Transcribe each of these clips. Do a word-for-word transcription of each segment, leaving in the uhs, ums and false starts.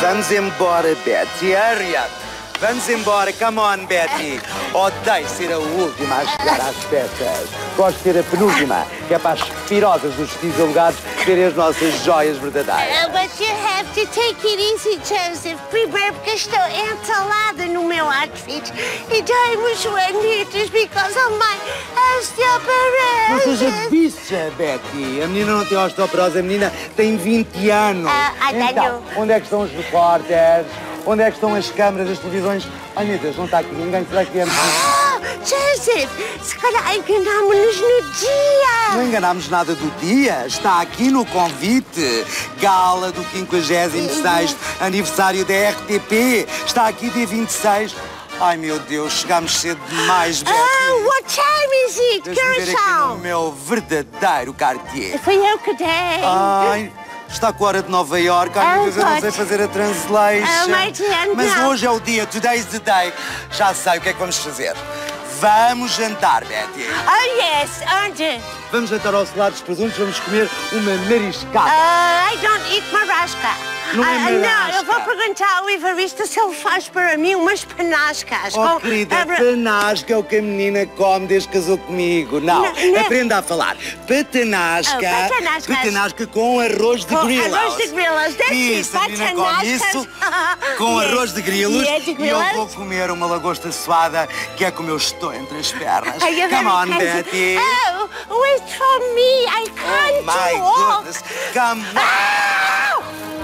Vamos embora, Betty. Hurry up. Vamos embora. Come on, Betty. Odeio ser a última a chegar às festas. Gosto de ser a penúltima, que é para as pirosas dos vestidos alugados verem as nossas joias verdadeiras. Uh, but you have to take it easy, Joseph. Primeiro porque estou entalada no meu outfit e dei-me joanetes because of my osteoporose. Não seja bicha, Betty. A menina não tem osteoporose, a menina tem vinte anos. Uh, I então, onde é que estão os repórteres? Onde é que estão as câmaras, as televisões? Ai, meu Deus, não está aqui ninguém. Será que viemos? Oh, Joseph, se calhar enganámos-nos no dia. Não enganámos nada do dia. Está aqui no convite. Gala do quinquagésimo sexto aniversário da R T P. Está aqui dia vinte e seis. Ai, meu Deus, chegámos cedo demais, Betty. Oh, what time is it, Deixa-me ver aqui Curacao? no meu verdadeiro Cartier. Foi eu que dei. Ai, está com a hora de Nova Iorque. Ai, meu Deus, eu não sei fazer a translation. Oh, my dear, Mas não. hoje é o dia, today's the day. Já sei o que é que vamos fazer. Vamos jantar, Betty. Oh, yes, onde? Vamos jantar ao Celar dos Presuntos, vamos comer uma mariscada. Uh, I don't eat marasca. Não é Ah, marasca. não, eu vou perguntar ao Evaristo se ele faz para mim umas penascas. Oh, com querida, abra- panasca é o que a menina come desde que casou comigo. Não, Não, não. aprenda a falar. Patanasca, Oh, patanascas. patanasca com arroz de Com grilos. arroz de grilos, that's it, Isso, a menina come patanascas. isso com Yes. arroz de grilos. Yeah, de E eu grilos. vou comer uma lagosta suada, que é como eu estou entre as pernas. Are you Come very on, kind? Betty. Oh, wait for me. I can't Oh, my walk. goodness. Come on. Ah!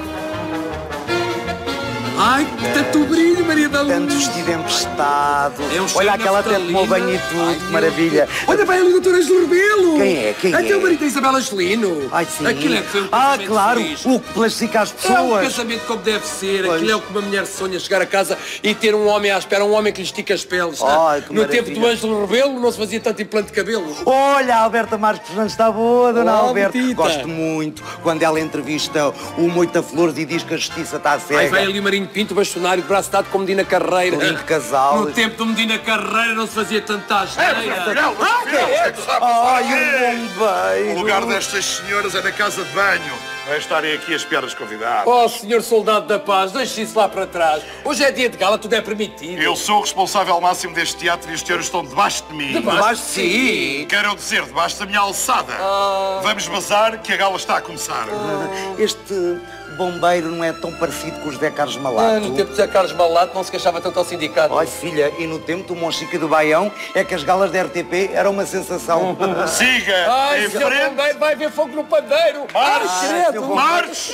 Ai, que tanto brilho, Maria da Luz. Tanto vestido emprestado. É um cheiro Olha, aquela até naftalina. tomou banho e tudo, Ai, que meu maravilha. Deus. Olha bem ali, doutora Ângelo Rebelo. Quem é? Quem Até é? o marido da Isabela Angelino. Ai, sim. Aquilo é que foi um Ah, casamento claro, feliz. o que plastica as É um pessoas. casamento como deve ser. Pois. Aquilo é o que uma mulher sonha, chegar a casa e ter um homem à espera, um homem que lhe estica as peles. Ai, que no maravilha. tempo do Ângelo Rebelo não se fazia tanto implante de cabelo. Olha, a Alberta Marques Fernandes está boa, dona Olá, Alberta. Betita. Gosto muito quando ela entrevista o Moita Flores e diz que a justiça está cega. Aí vai ali o Marinho Pinto, bastonário, de braço dado com Medina Carreira. Lindo casal. No tempo do Medina Carreira não se fazia tanta asneira. Ai, um bom beijo. O lugar destas senhoras é na casa de banho. Não é estarem aqui a espiar as convidadas. Oh, senhor soldado da paz, deixe isso lá para trás. Hoje é dia de gala, tudo é permitido. Eu sou o responsável máximo deste teatro e os senhores estão debaixo de mim. Debaixo de si. Quero dizer, debaixo da minha alçada. Vamos bazar que a gala está a começar. Este bombeiro não é tão parecido com o José Carlos Ah, Malato. no tempo de Zé Carlos Malato não se queixava tanto ao sindicato. Ai, filha, e no tempo do Monchique do Baião é que as galas da R T P eram uma sensação. Siga Ai, em senhor frente. bombeiro, vai haver fogo no pandeiro. Ai, seu credo. bombeiro. Marche!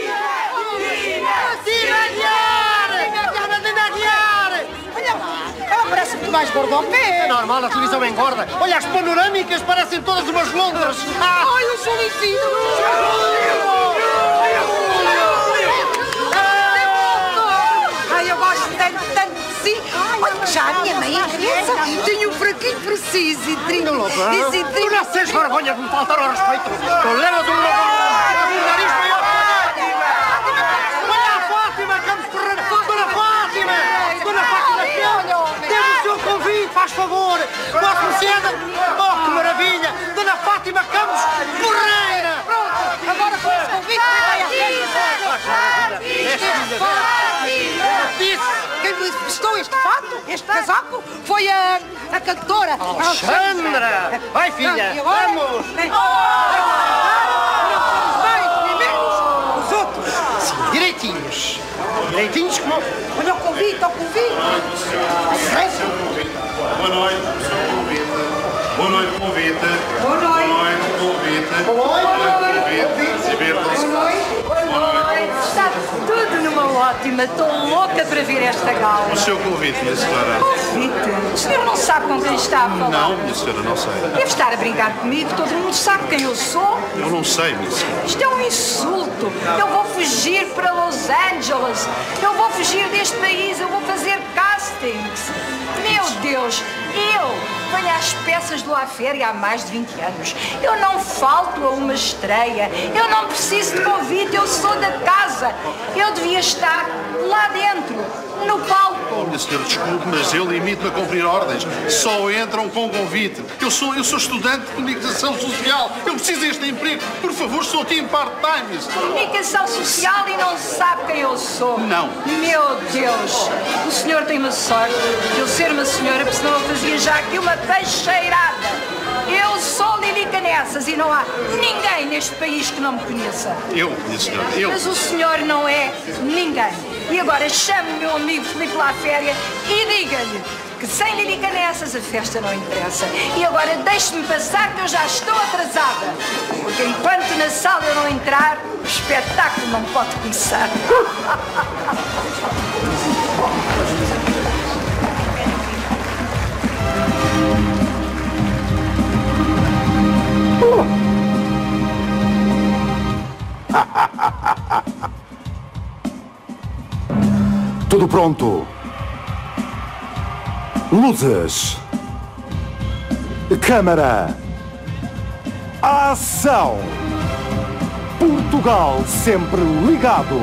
Ela parece muito mais gorda ao pé. É normal, a televisão engorda. Olha, as panorâmicas parecem todas umas lontras. Ai, eu sou Ai, eu gosto tanto, tanto de si. Olha, já a minha mãe é criança. Tenho um fraquinho por si, Isidrinho. Tu Isidrinho. não tens vergonha de me faltar ao respeito. Tu levas um um nariz maior. Olha a Fátima, Campos Correia. Dona Fátima. Dona Fátima, temos o seu convite, faz favor. Vossa Mercê. Oh, que maravilha. Dona Fátima Campos Correia. Agora com esse convite, vai à Disse. Quem me prestou este fato, este casaco, foi a, a cantora. Alexandra. Vai, filha. E agora? Vamos. Bem, bem, menos os outros. Direitinhos. Direitinhos como... Olha o convite, o convite. Boa noite, senhor convite. Boa noite, convite. Boa noite. Boa noite, convite. Boa noite, convite. Divirtam-se. Está tudo numa ótima. Estou louca para ver esta gala. O seu convite, minha senhora. Convite. O senhor não sabe com quem está a falar? Não, minha senhora, não sei. Deve estar a brincar comigo. Todo mundo sabe quem eu sou. Eu não sei, minha senhora. Isto é um insulto. Eu vou fugir para Los Angeles. Eu vou fugir deste país. Eu vou fazer castings. Meu Deus, eu venho às peças do La Féria há mais de vinte anos. Eu não falto a uma estreia. Eu não preciso de convite. Eu sou da casa. Eu devia estar lá dentro. no palco. Oh, minha senhora, desculpe, mas eu limito-me a cumprir ordens. Só entram com convite. Eu sou, eu sou estudante de comunicação social. Eu preciso deste emprego. Por favor, sou aqui em part-time. Comunicação social e não sabe quem eu sou. Não. Meu Deus, o senhor tem uma sorte de eu ser uma senhora, porque senão eu fazia já aqui uma peixeirada. Eu sou Lilica Nessas e não há ninguém neste país que não me conheça. Eu, minha senhora, eu. Mas o senhor não é ninguém. E agora chame o meu amigo Filipe Laféria e diga-lhe que sem Lilica Nessas a festa não interessa. E agora deixe-me passar que eu já estou atrasada. Porque enquanto na sala eu não entrar, o espetáculo não pode começar. Tudo pronto. Luzes. Câmara. Ação. Portugal sempre ligado.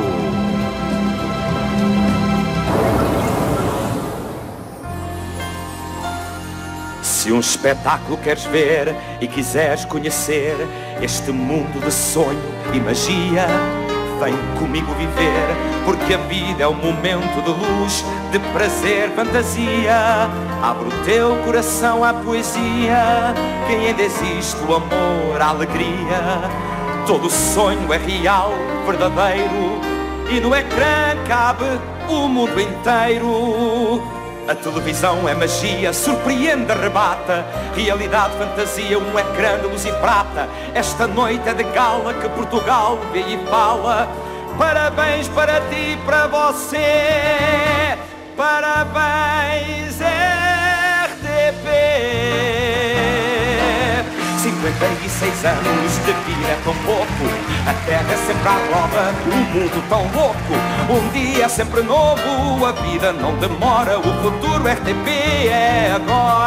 Se um espetáculo queres ver e quiseres conhecer este mundo de sonho e magia, vem comigo viver, porque a vida é um momento de luz, de prazer, fantasia. Abre o teu coração à poesia, quem ainda existe o amor, a alegria. Todo sonho é real, verdadeiro, e no ecrã cabe o mundo inteiro. A televisão é magia, surpreende, arrebata. Realidade, fantasia, um ecrã de luz e prata. Esta noite é de gala que Portugal vê e fala. Parabéns para ti e para você. Parabéns, R T P. cinquenta e seis anos de vida é tão pouco. A terra é sempre à roda, o mundo tão louco. Um dia é sempre novo, a vida não demora. O futuro R T P é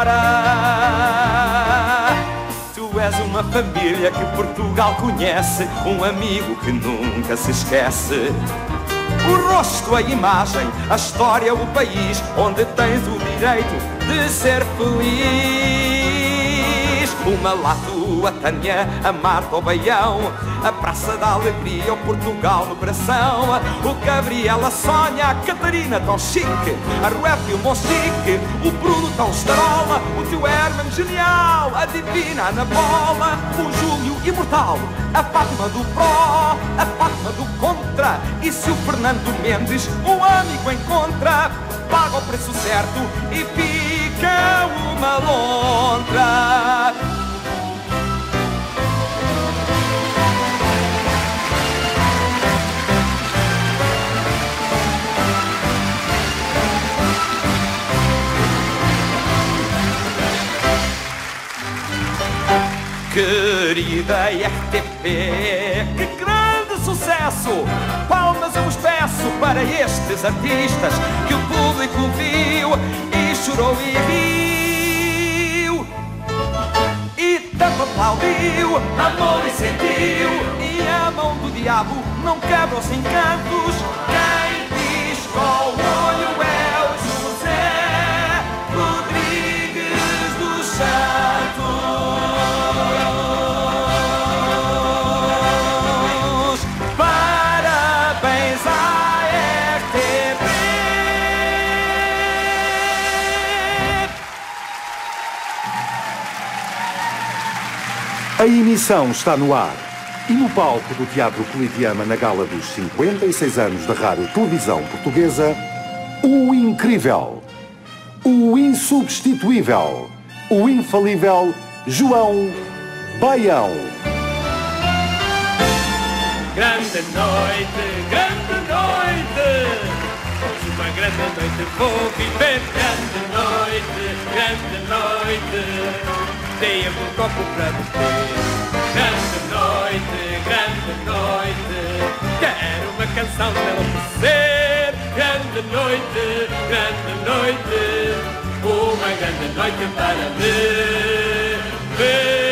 agora. Tu és uma família que Portugal conhece, um amigo que nunca se esquece. O rosto, a imagem, a história, o país onde tens o direito de ser feliz. Uma lá tua Tânia, a Marta, o Baião, a Praça da Alegria, o Portugal no coração. O Gabriel, a Sónia, a Catarina tão chique, a Ruef e o Monchique, o Bruno tão estarola, o teu Herman genial, a Divina Ana Bola, o Júlio imortal, a Fátima do Pró, a Fátima do Contra. E se o Fernando Mendes um amigo encontra, paga o preço certo e fica uma lontra. Querida R T P, que grande sucesso! Palmas eu vos peço para estes artistas que o público viu e chorou e riu e tanto aplaudiu, amou e sentiu. E a mão do diabo não quebra os encantos. Quem diz com o olho é o José Rodrigues dos Santos. A emissão está no ar e no palco do Teatro Politeama, na gala dos cinquenta e seis anos da Rádio Televisão Portuguesa, o incrível, o insubstituível, o infalível João Baião. Grande noite, grande noite, hoje uma grande noite vou viver. Grande noite, grande noite, dei-me um copo para beber. Grande noite, grande noite, quero uma canção de enlouquecer. Grande noite, grande noite, uma grande noite para beber.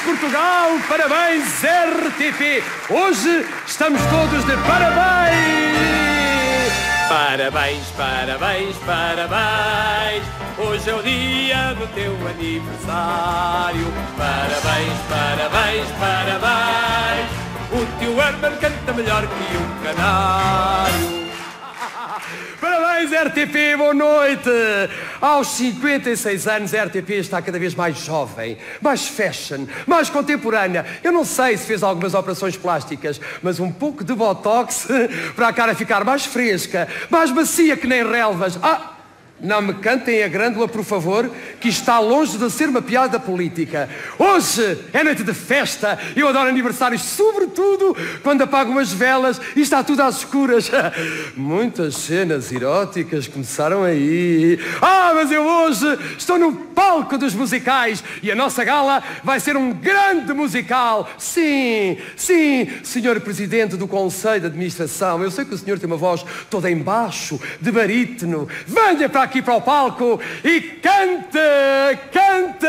Portugal, parabéns R T P. Hoje estamos todos de parabéns. Parabéns, parabéns, parabéns. Hoje é o dia do teu aniversário. Parabéns, parabéns, parabéns. O teu Herman canta melhor que um canário. Parabéns, R T P, boa noite! Aos cinquenta e seis anos, a R T P está cada vez mais jovem, mais fashion, mais contemporânea. Eu não sei se fez algumas operações plásticas, mas um pouco de botox para a cara ficar mais fresca, mais macia que nem relvas. Ah! Não me cantem a grândula, por favor, que está longe de ser uma piada política. Hoje é noite de festa. Eu adoro aniversários, sobretudo quando apagam as velas e está tudo às escuras. Muitas cenas eróticas começaram aí. Ah, mas eu hoje estou no palco dos musicais e a nossa gala vai ser um grande musical. Sim, sim, senhor Presidente do Conselho de Administração. Eu sei que o senhor tem uma voz toda em baixo, de barítono. Venha para aqui para o palco e cante, cante!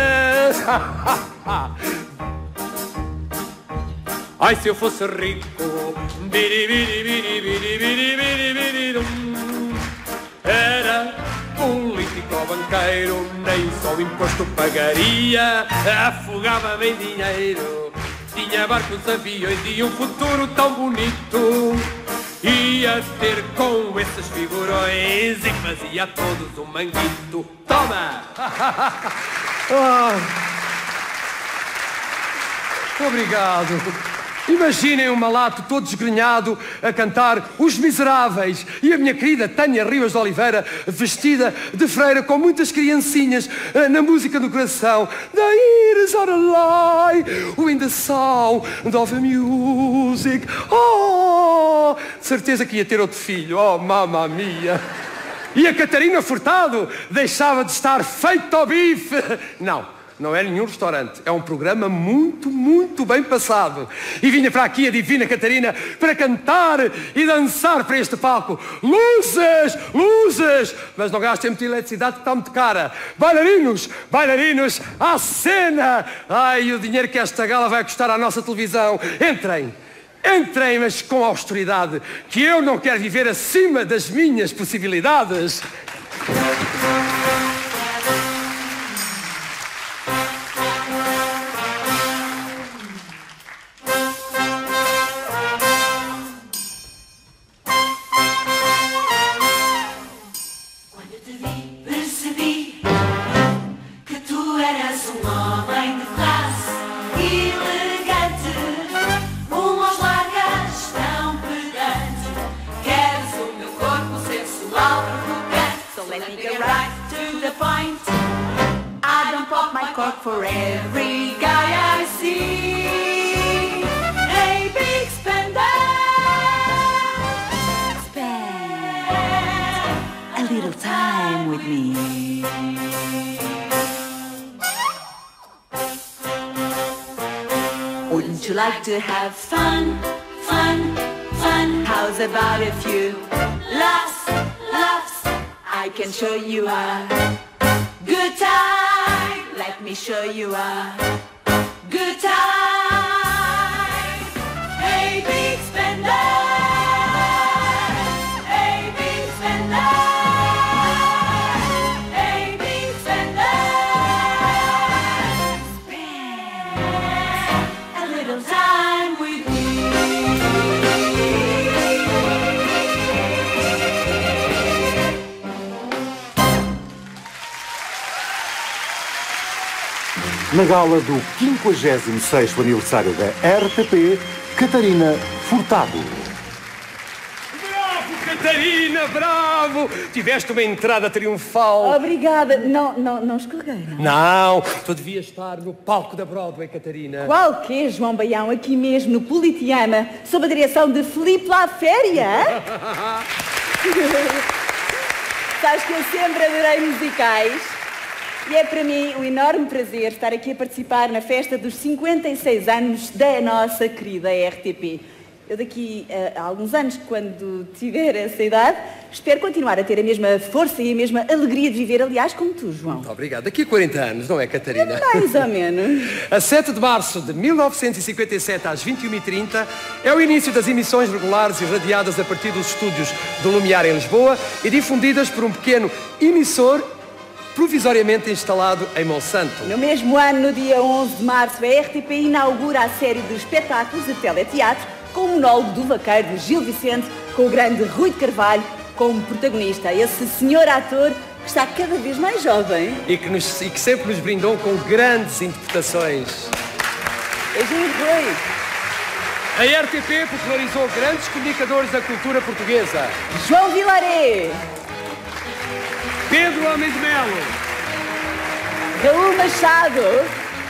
Ai, se eu fosse rico, biri, biri, biri, biri, biri, biri, biri, dum. Era político ou banqueiro, nem só o imposto pagaria, afogava-me em dinheiro. Tinha barcos, aviões e um futuro tão bonito. Ia ter com esses figurões e fazia a todos um manguito. Toma! Ah, obrigado. Imaginem um malato todo desgrenhado a cantar Os Miseráveis e a minha querida Tânia Rivas de Oliveira vestida de freira com muitas criancinhas na música do coração. The years are a lie, in the sound of music. Oh, de certeza que ia ter outro filho. Oh, mamma mia. E a Catarina Furtado deixava de estar feito ao bife. Não. Não é nenhum restaurante, é um programa muito, muito bem passado. E vinha para aqui a divina Catarina para cantar e dançar para este palco. Luzes, luzes! Mas não gastem muita eletricidade que está muito cara. Bailarinos, bailarinos, à cena! Ai, o dinheiro que esta gala vai custar à nossa televisão. Entrem, entrem, mas com austeridade, que eu não quero viver acima das minhas possibilidades. For every guy I see, hey big spender, spend a little time with me. Wouldn't you like to have fun, fun, fun? How's about a few laughs, laughs? I can show you a good time. Let me show you a good time. Hey, big spender. Hey, big spender. Hey, big spender. Spend a little time with me. Na gala do quinquagésimo sexto aniversário da R T P, Catarina Furtado. Bravo, Catarina, bravo! Tiveste uma entrada triunfal. Obrigada. Não, não, não escorreguei, não? Não, tu devias estar no palco da Broadway, Catarina. Qual que é, João Baião, aqui mesmo no Politeama, sob a direção de Filipe Laféria? Sabes que eu sempre adorei musicais. E é para mim um enorme prazer estar aqui a participar na festa dos cinquenta e seis anos da nossa querida R T P. eu daqui a, a alguns anos, quando tiver essa idade, espero continuar a ter a mesma força e a mesma alegria de viver, aliás, como tu, João. Muito obrigado. Daqui a quarenta anos, não é, Catarina? Mais ou menos. A sete de março de mil novecentos e cinquenta e sete, às vinte e uma e trinta, é o início das emissões regulares e radiadas a partir dos estúdios do Lumiar em Lisboa e difundidas por um pequeno emissor provisoriamente instalado em Monsanto. No mesmo ano, no dia onze de março, a R T P inaugura a série de espetáculos de teleteatro com o monólogo do vaqueiro de Gil Vicente, com o grande Rui de Carvalho como protagonista. Esse senhor ator que está cada vez mais jovem. E que, nos, e que sempre nos brindou com grandes interpretações. Beijinhos, Rui. A R T P popularizou grandes comunicadores da cultura portuguesa. João Vilaré. Pedro Homem de Melo. Raul Machado.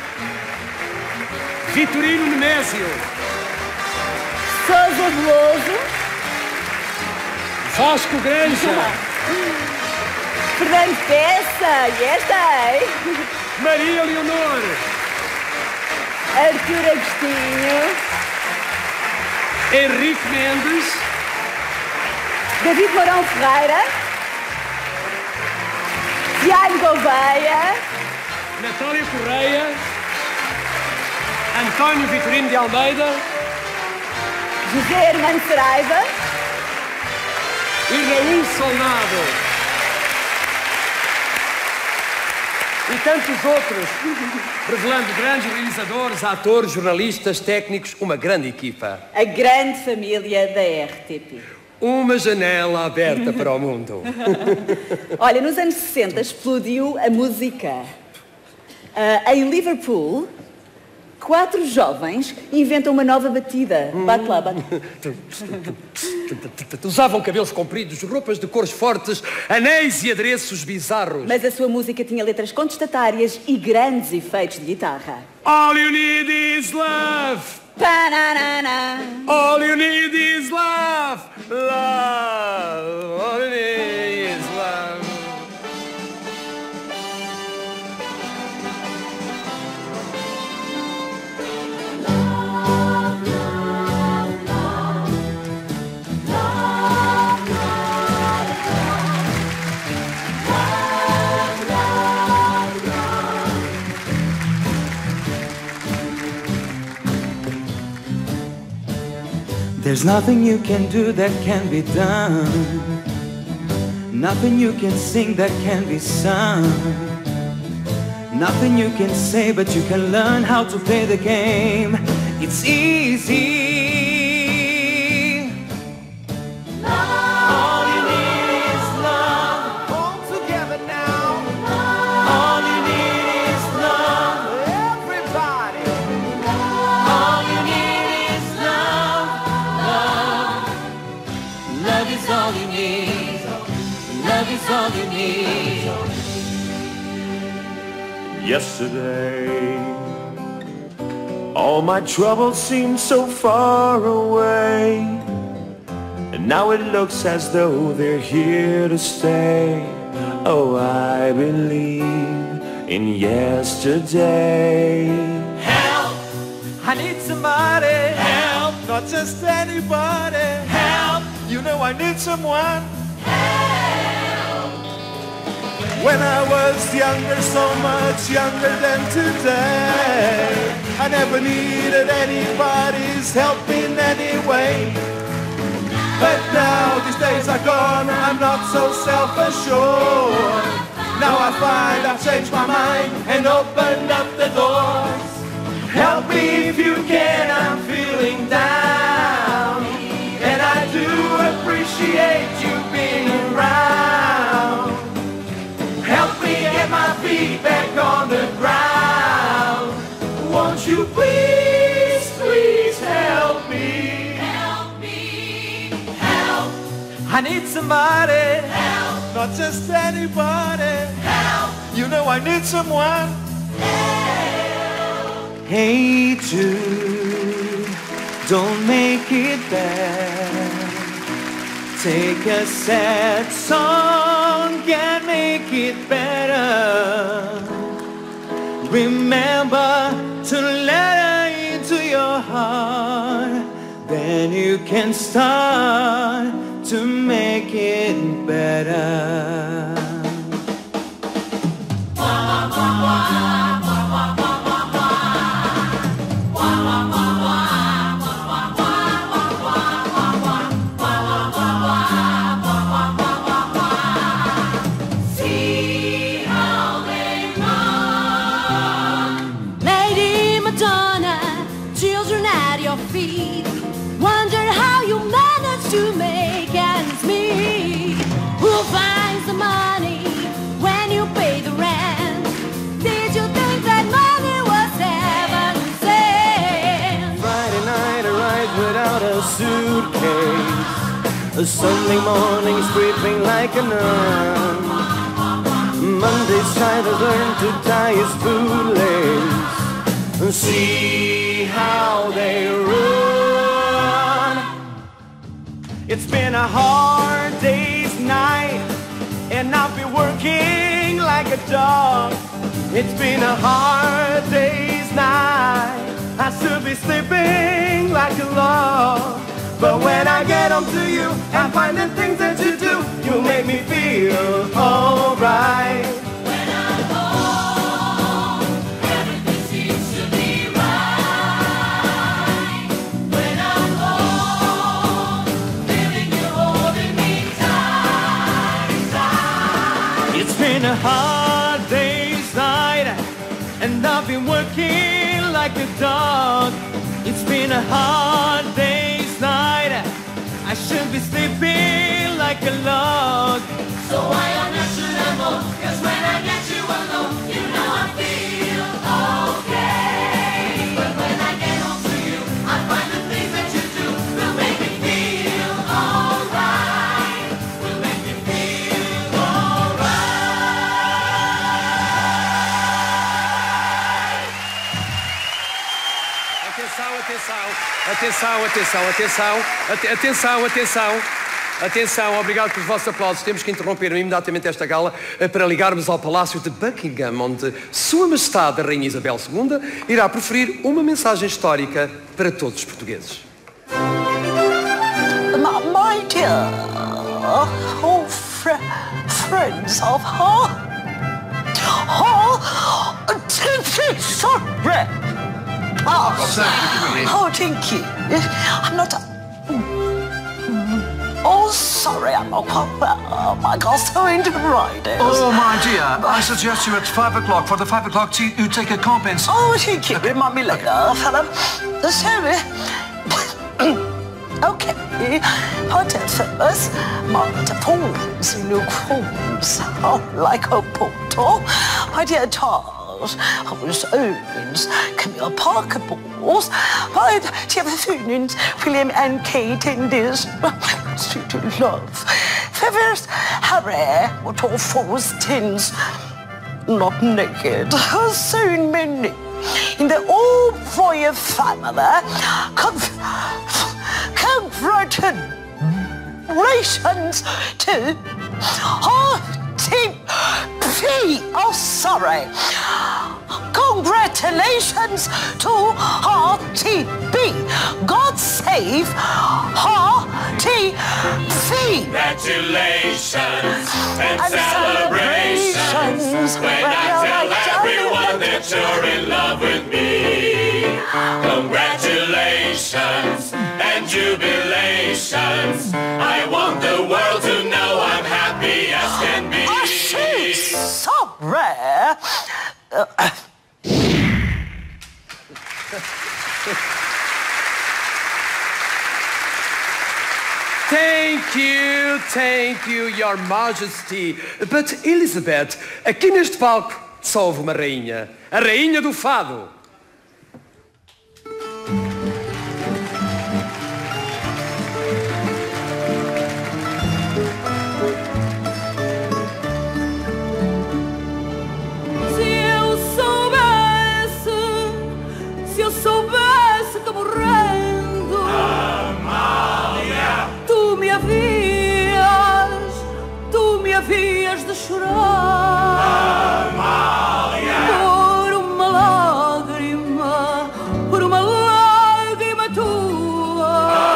Vitorino Nemésio. Sousa Veloso. Vasco Granja. Fernando Peça. E esta, hein? Maria Leonor. Artur Agostinho. Henrique Mendes. David Mourão Ferreira. Tiago Gouveia. Natália Correia. António Vitorino de Almeida. José Hermano Saraiva. E Raul Solnado. E tantos outros, revelando grandes realizadores, atores, jornalistas, técnicos, uma grande equipa. A grande família da R T P. Uma janela aberta para o mundo. Olha, nos anos sessenta explodiu a música. Uh, em Liverpool, quatro jovens inventam uma nova batida. Bate lá, bate. Usavam cabelos compridos, roupas de cores fortes, anéis e adereços bizarros. Mas a sua música tinha letras contestatárias e grandes efeitos de guitarra. All you need is love. Pa-na-na-na. All you need is love. Love. All you need is love. There's nothing you can do that can be done. Nothing you can sing that can be sung. Nothing you can say, but you can learn how to play the game. It's easy. All you need is love. All together now. All you need is love. Everybody. All you need is love. Love. Love is all you need. Love is all you need. Yesterday, all my troubles seemed so far away, and now it looks as though they're here to stay. Oh, I believe in yesterday. Help! I need somebody. Help! Not just anybody. Help! You know I need someone. When I was younger, so much younger than today, I never needed anybody's help in any way. But now these days are gone, I'm not so self-assured. Now I find I've changed my mind and opened up the doors. Help me if you can, I'm feeling down, and I do appreciate you being around. Help me get my feet back on the ground. Won't you please, please help me? Help me, help. I need somebody. Help. Not just anybody. Help. You know I need someone. Help. Hey Jude, don't make it bad. Take a sad song and make it better. Remember to let her into your heart. then you can start to make it better. See how they run. Lady Madonna, children at your feet, wonder how you manage to make ends meet. Who finds the money when you pay the rent? Did you think that money was heaven sent? Friday night I ride without a suitcase. A Sunday morning is creeping like a nun. Monday's trying to learn to tie his bootlace. See how they run. It's been a hard day's night, and I've been working like a dog. It's been a hard day's night, I should be sleeping like a log. But when I get home to you and find the things that you do, you make me feel alright. When I'm home, everything seems to be right. When I'm home, feeling you holding me tight, tight. It's been a hard day's night, and I've been working like a dog. It's been a hard day's night, I should be sleeping like a log. So why on earth should I go? 'Cause when I get you alone, you know I feel okay. But when I get home to you, I find the things that you do will make me feel alright. Will make me feel alright. Atenção, atenção, atenção, atenção, atenção, ate- atenção, atenção, atenção, obrigado pelos vossos aplausos. Temos que interromper imediatamente esta gala eh, para ligarmos ao Palácio de Buckingham, onde Sua Majestade a Rainha Isabel segunda irá proferir uma mensagem histórica para todos os portugueses. My, my dear, oh, fr friends of her, oh, sorry. Oh, oh, thank you. I'm not. Oh, sorry, I'm not quite well. I got so into riders. Oh, my dear, I suggest you at five o'clock for the five o'clock tea. You take a compens. Oh, thank you. Remind me later, fella. Sorry. Okay, hot at first, Marta Pons in your crumbs, like a portal. My dear Charles, I was Owens, Camille Parker Balls, my dear Funyuns, William and Kate in this sweet love. Fevers, Harry, what all fours tins, not naked, soon many. In the old royal family, conf- congratulations to R T P. Oh, sorry. Congratulations to R T P. God save R T P. Congratulations and, and celebrations, celebrations when I tell everyone that you're in love with me. Congratulations and jubilations. I want the world to know I'm happy as can be. Oh, she's so rare. Uh, Thank you, thank you, Your Majesty. But, Elizabeth, aqui neste palco só houve uma rainha. A rainha do fado. Se eu soubesse, se eu soubesse que morrendo, Amália, tu me havias, tu me havias de chorar. Amália, Por uma lágrima, por uma lágrima tua.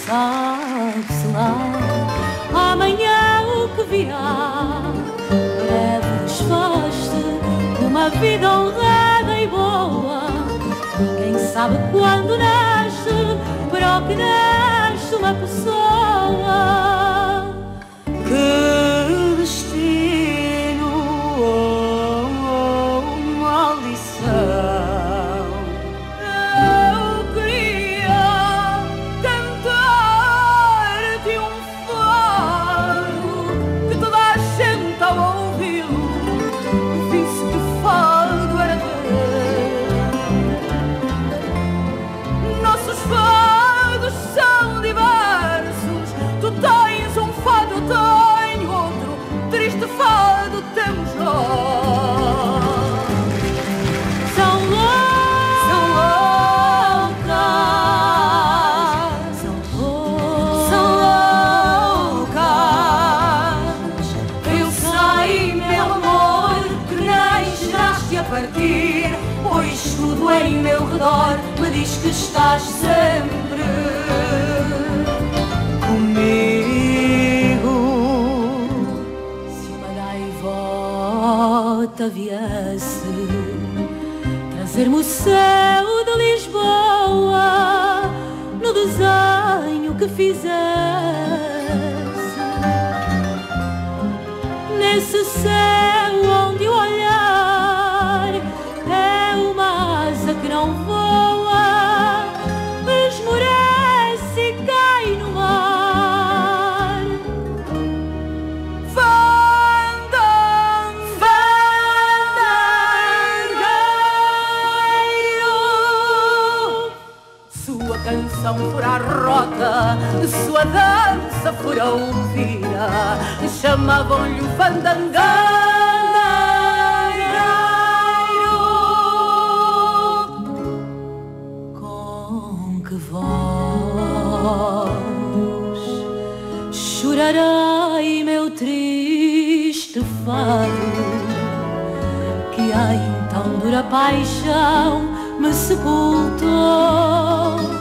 sabe-se lá amanhã o que virá. Breve desfaz-se uma vida honrada e boa. Quem sabe quando nasce, para o que nasce uma pessoa. Que destino, oh, oh, maldição. Fado temos nós. São loucas, são loucas, são loucas. Eu sei, meu amor, que nem chegaste a partir, pois tudo em meu redor me diz que estás sempre comigo. Viesse trazer-me o céu de Lisboa no desenho que fizesse. Nesse céu onde o olhar é uma asa que não voa, esmorece e cai no mar. Canção fora a rota, sua dança fora a ouvira, chamavam-lhe o fandangueiro. Com que voz chorarei meu triste fado, que a então dura paixão me sepultou.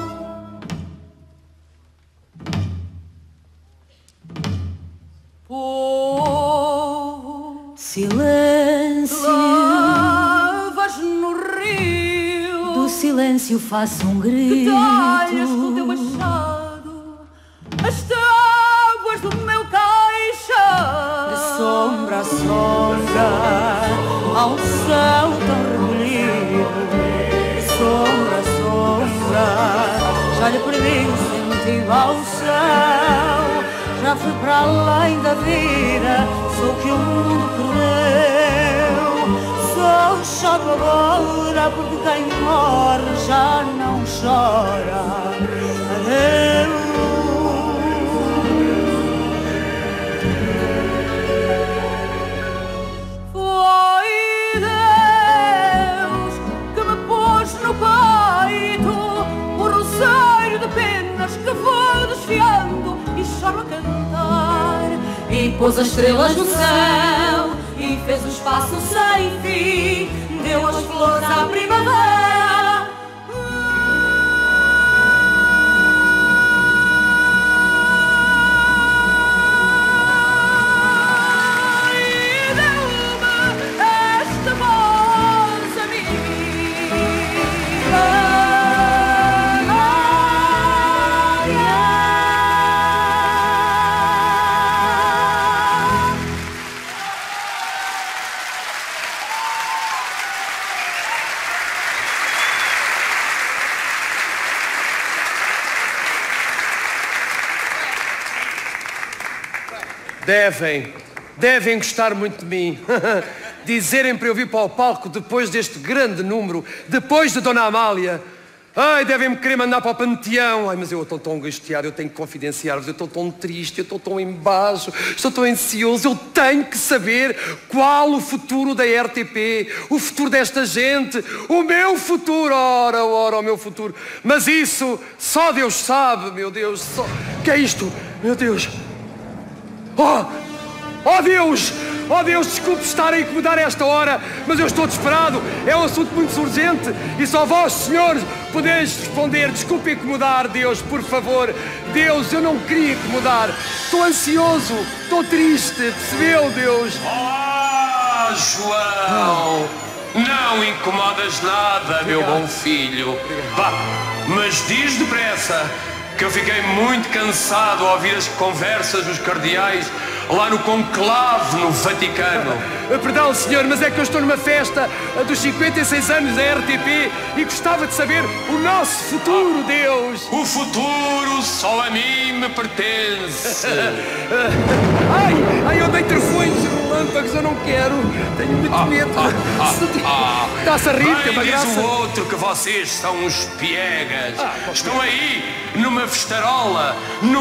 Silêncio, lavas no rio, do silêncio faço um grito. Talhas com o teu machado as tábuas do meu caixão. De sombra a sombra, ao céu tão recolhido. De sombra a sombra, já lhe perdi o sentido ao céu. Já fui para além da vida, sou que o mundo perdeu. Sou choro agora porque quem morre já não chora. Adeus. Foi Deus que me pôs no peito o rosário de penas que vou desfiando e choro a cantar. E pôs as estrelas no céu e fez o espaço sem fim, deu as flores à primavera. E deu-me esta voz a mim. Devem, devem gostar muito de mim. Dizerem para eu vir para o palco depois deste grande número, depois de Dona Amália. Ai, devem-me querer mandar para o panteão. Ai, mas eu estou tão angustiado, eu tenho que confidenciar-vos. Eu estou tão triste, eu estou tão embaixo, estou tão ansioso. Eu tenho que saber qual o futuro da R T P, o futuro desta gente, o meu futuro. Ora, ora, o meu futuro. Mas isso só Deus sabe, meu Deus. Só... O que é isto? Meu Deus. Oh, oh Deus! Oh Deus, desculpe estar a incomodar a esta hora, mas eu estou desesperado. É um assunto muito urgente e só vós, senhores, podeis responder. Desculpe incomodar, Deus, por favor. Deus, eu não queria incomodar. Estou ansioso, estou triste, percebeu, Deus? Ah, João! Não incomodas nada, meu bom filho. Vá, mas diz depressa, que eu fiquei muito cansado ao ouvir as conversas dos cardeais lá no conclave no Vaticano. Perdão, senhor, mas é que eu estou numa festa dos cinquenta e seis anos da R T P e gostava de saber o nosso futuro, Deus. O futuro só a mim me pertence. Ai, ai, eu dei travões e relâmpagos, eu não quero. Tenho muito ah, medo. Ah, ah, ah, Está-se a rir, que é uma diz graça. o outro que vocês são uns piegas. Ah, estão aí numa festarola, no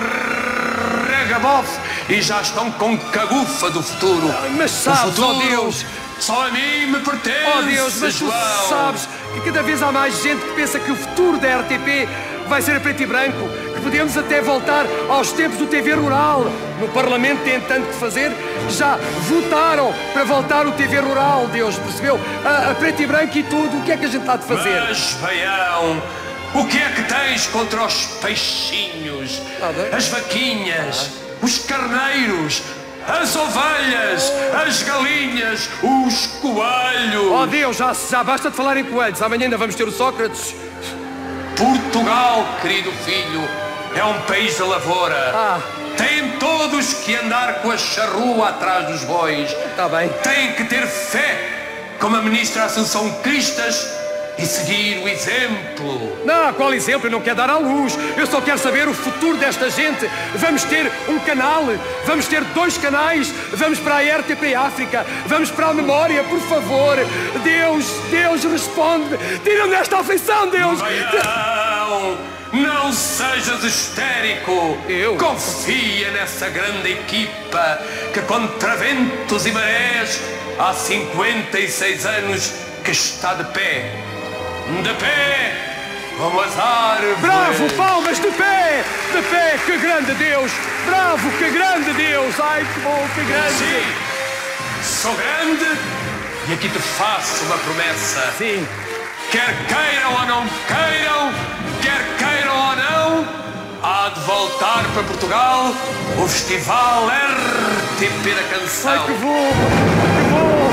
regabof, e já estão com cagufa do futuro. Mas sabes, o futuro, oh Deus, só a mim me pertence. Oh Deus, mas tu João. sabes que cada vez há mais gente que pensa que o futuro da R T P vai ser a preto e branco, que podemos até voltar aos tempos do T V Rural. No Parlamento tem tanto que fazer, já votaram para voltar o T V Rural, Deus, percebeu? A, a preto e branco e tudo, o que é que a gente há de fazer? Mas, Baião, o que é que tens contra os peixinhos, as vaquinhas, os carneiros, as ovelhas, as galinhas, os coelhos? Oh Deus, já, já basta de falar em coelhos, amanhã ainda vamos ter o Sócrates. Portugal, querido filho, é um país da lavoura. Ah. Têm todos que andar com a charrua atrás dos bois. Está bem. Têm que ter fé, como a ministra Assunção Cristas, e seguir o exemplo. Não, qual exemplo? Eu não quero dar à luz. Eu só quero saber o futuro desta gente. Vamos ter um canal, vamos ter dois canais, vamos para a R T P África, vamos para a Memória, por favor. Deus, Deus, responde. Tira-me desta aflição, Deus. Baião, não sejas histérico. Eu? Confia nessa grande equipa que, contra ventos e marés, há cinquenta e seis anos que está de pé. De pé, como as árvores. Bravo, palmas, de pé, de pé, que grande Deus. Bravo, que grande Deus. Ai, que bom, que grande. Sim, sou grande e aqui te faço uma promessa. Sim. Quer queiram ou não queiram, quer queiram ou não, há de voltar para Portugal o Festival R T P da Canção. Ai, que bom, que bom.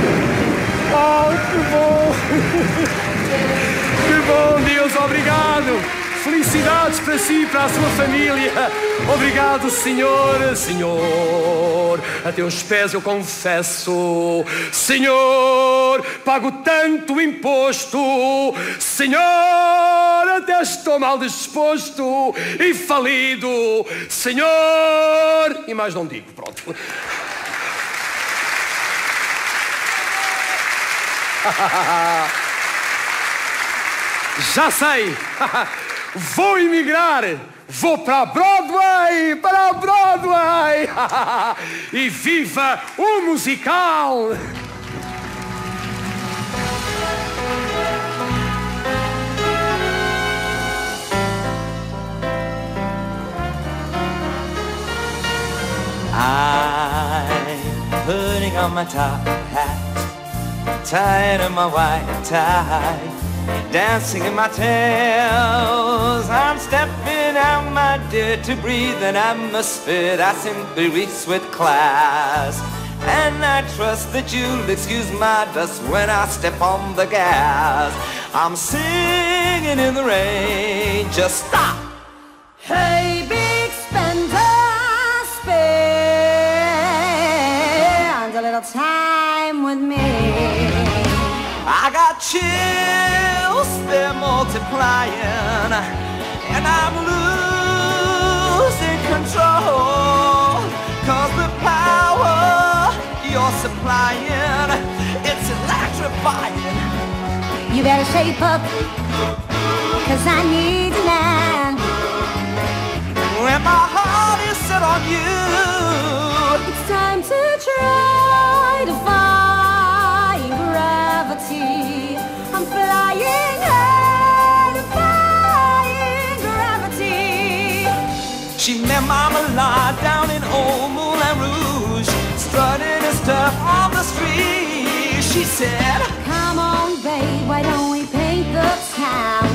Ai, que bom. Que bom, Deus, obrigado. Felicidades para si e para a sua família. Obrigado, Senhor. Senhor, a teus pés eu confesso. Senhor, pago tanto imposto. Senhor, até estou mal disposto e falido. Senhor, e mais não digo, pronto. Já sei. Vou emigrar. Vou para a Broadway, para a Broadway. E viva o musical. I'm putting on my top hat, tying on my white tie, dancing in my tails. I'm stepping out, my dear, to breathe an atmosphere that simply reeks with class. And I trust that you'll excuse my dust when I step on the gas. I'm singing in the rain, just stop. Hey, big spender, spend a little time with me. I got chills, they're multiplying, and I'm losing control. Cause the power you're supplying, it's electrifying. You better shape up, cause I need to land. When my heart is set on you, it's time to try to find gravity. I'm flying high, defying gravity. she met Mama La down in old Moulin Rouge, strutting said, come on, babe, why don't we paint the town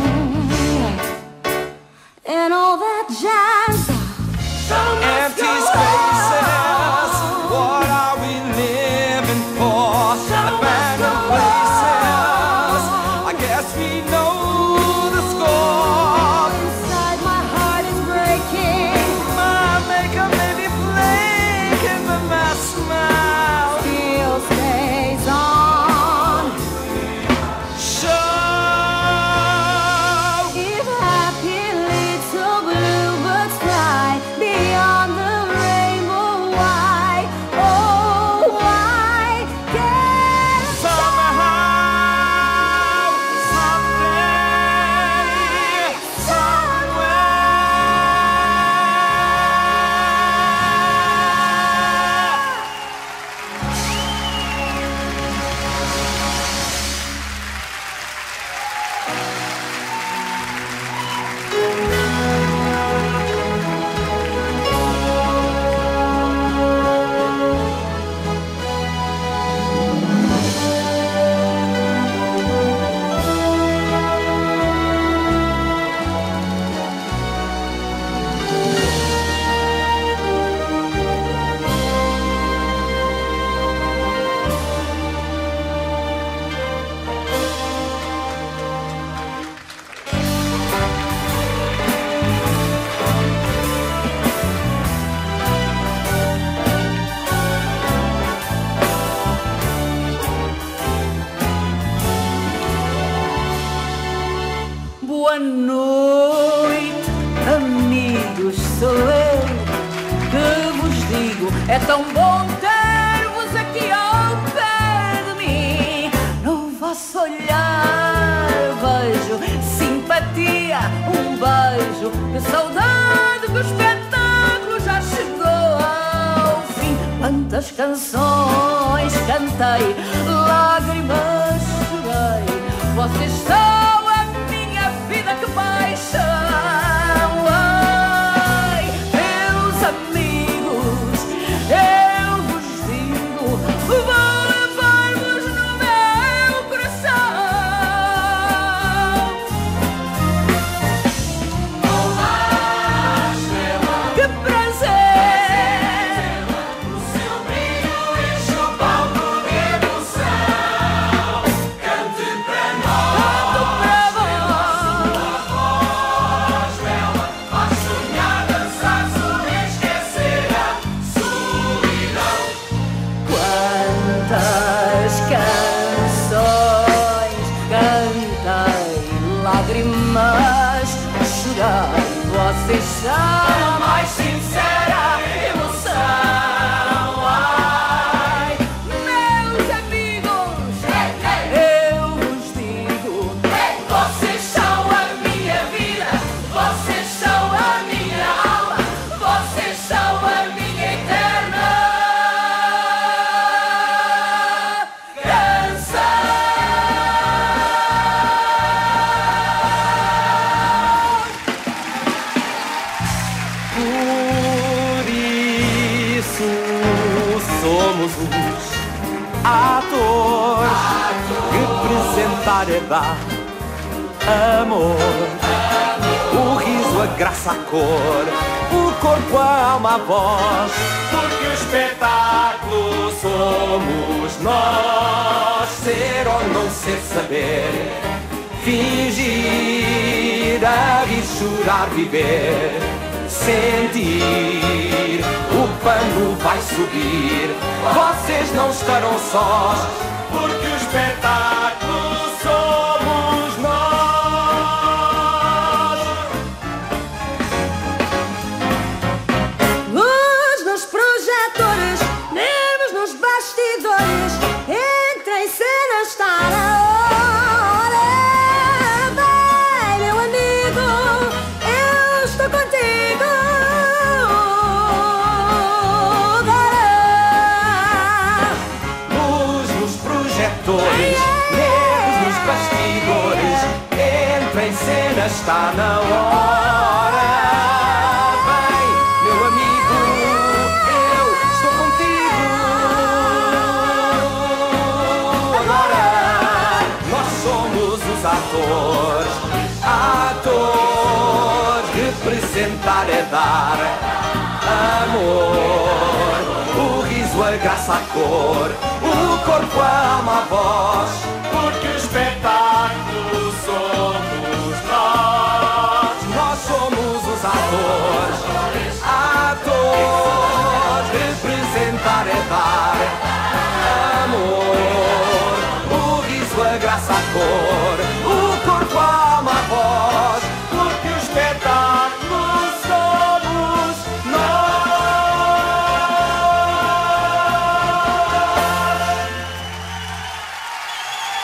and all that jazz? empty spaces, what are we living for? Abandoned places, I guess we know the score. Inside my heart is breaking, my makeup may be flaking, but my smile still stays on. So if happy little bluebirds fly beyond the rainbow, why, oh why can't somehow, someday, somewhere, Boa noite, amigos, sou eu que vos digo. É tão bom ter-vos aqui ao pé de mim. No vosso olhar vejo simpatia, um beijo de saudade, que o espetáculo já chegou ao fim. Quantas canções cantei, lágrimas chorei, vocês são que paixão, ai, meus amigos, eu vos digo, vou levar-vos no meu coração. Olá, estrela, que prazer, o seu brilho enche o palco de emoção. Cante para nós. Lágrimas chorar, vocês são a mais sincera emoção. Ai, meus amigos, eu vos digo, vocês são a minha vida, vocês são a minha alma, vocês são a minha eterna canção. somos os atores, representar é dar amor, o riso, a graça, a cor, o corpo, a alma, a voz, porque o espetáculo somos nós. Ser ou não ser, saber, fingir, a rir, chorar, viver, sentir, o pano vai subir, vocês não estarão sós, porque o espetáculo somos nós. Luz nos projetores, nervos nos bastidores, entra em cena, está na hora. Vai, meu amigo, eu estou contigo. Luz nos projetores, nervos nos bastidores, entra em cena, está na hora. Vai, meu amigo, eu estou contigo. Agora somos os atores. Atores, representar é dar amor, o riso, a graça, a cor, o corpo, a alma, a voz, porque o espetáculo somos nós. Nós somos os atores. Atores, representar é dar amor, o riso, a graça, a cor, o corpo, a alma, a voz, porque o espetáculo somos nós.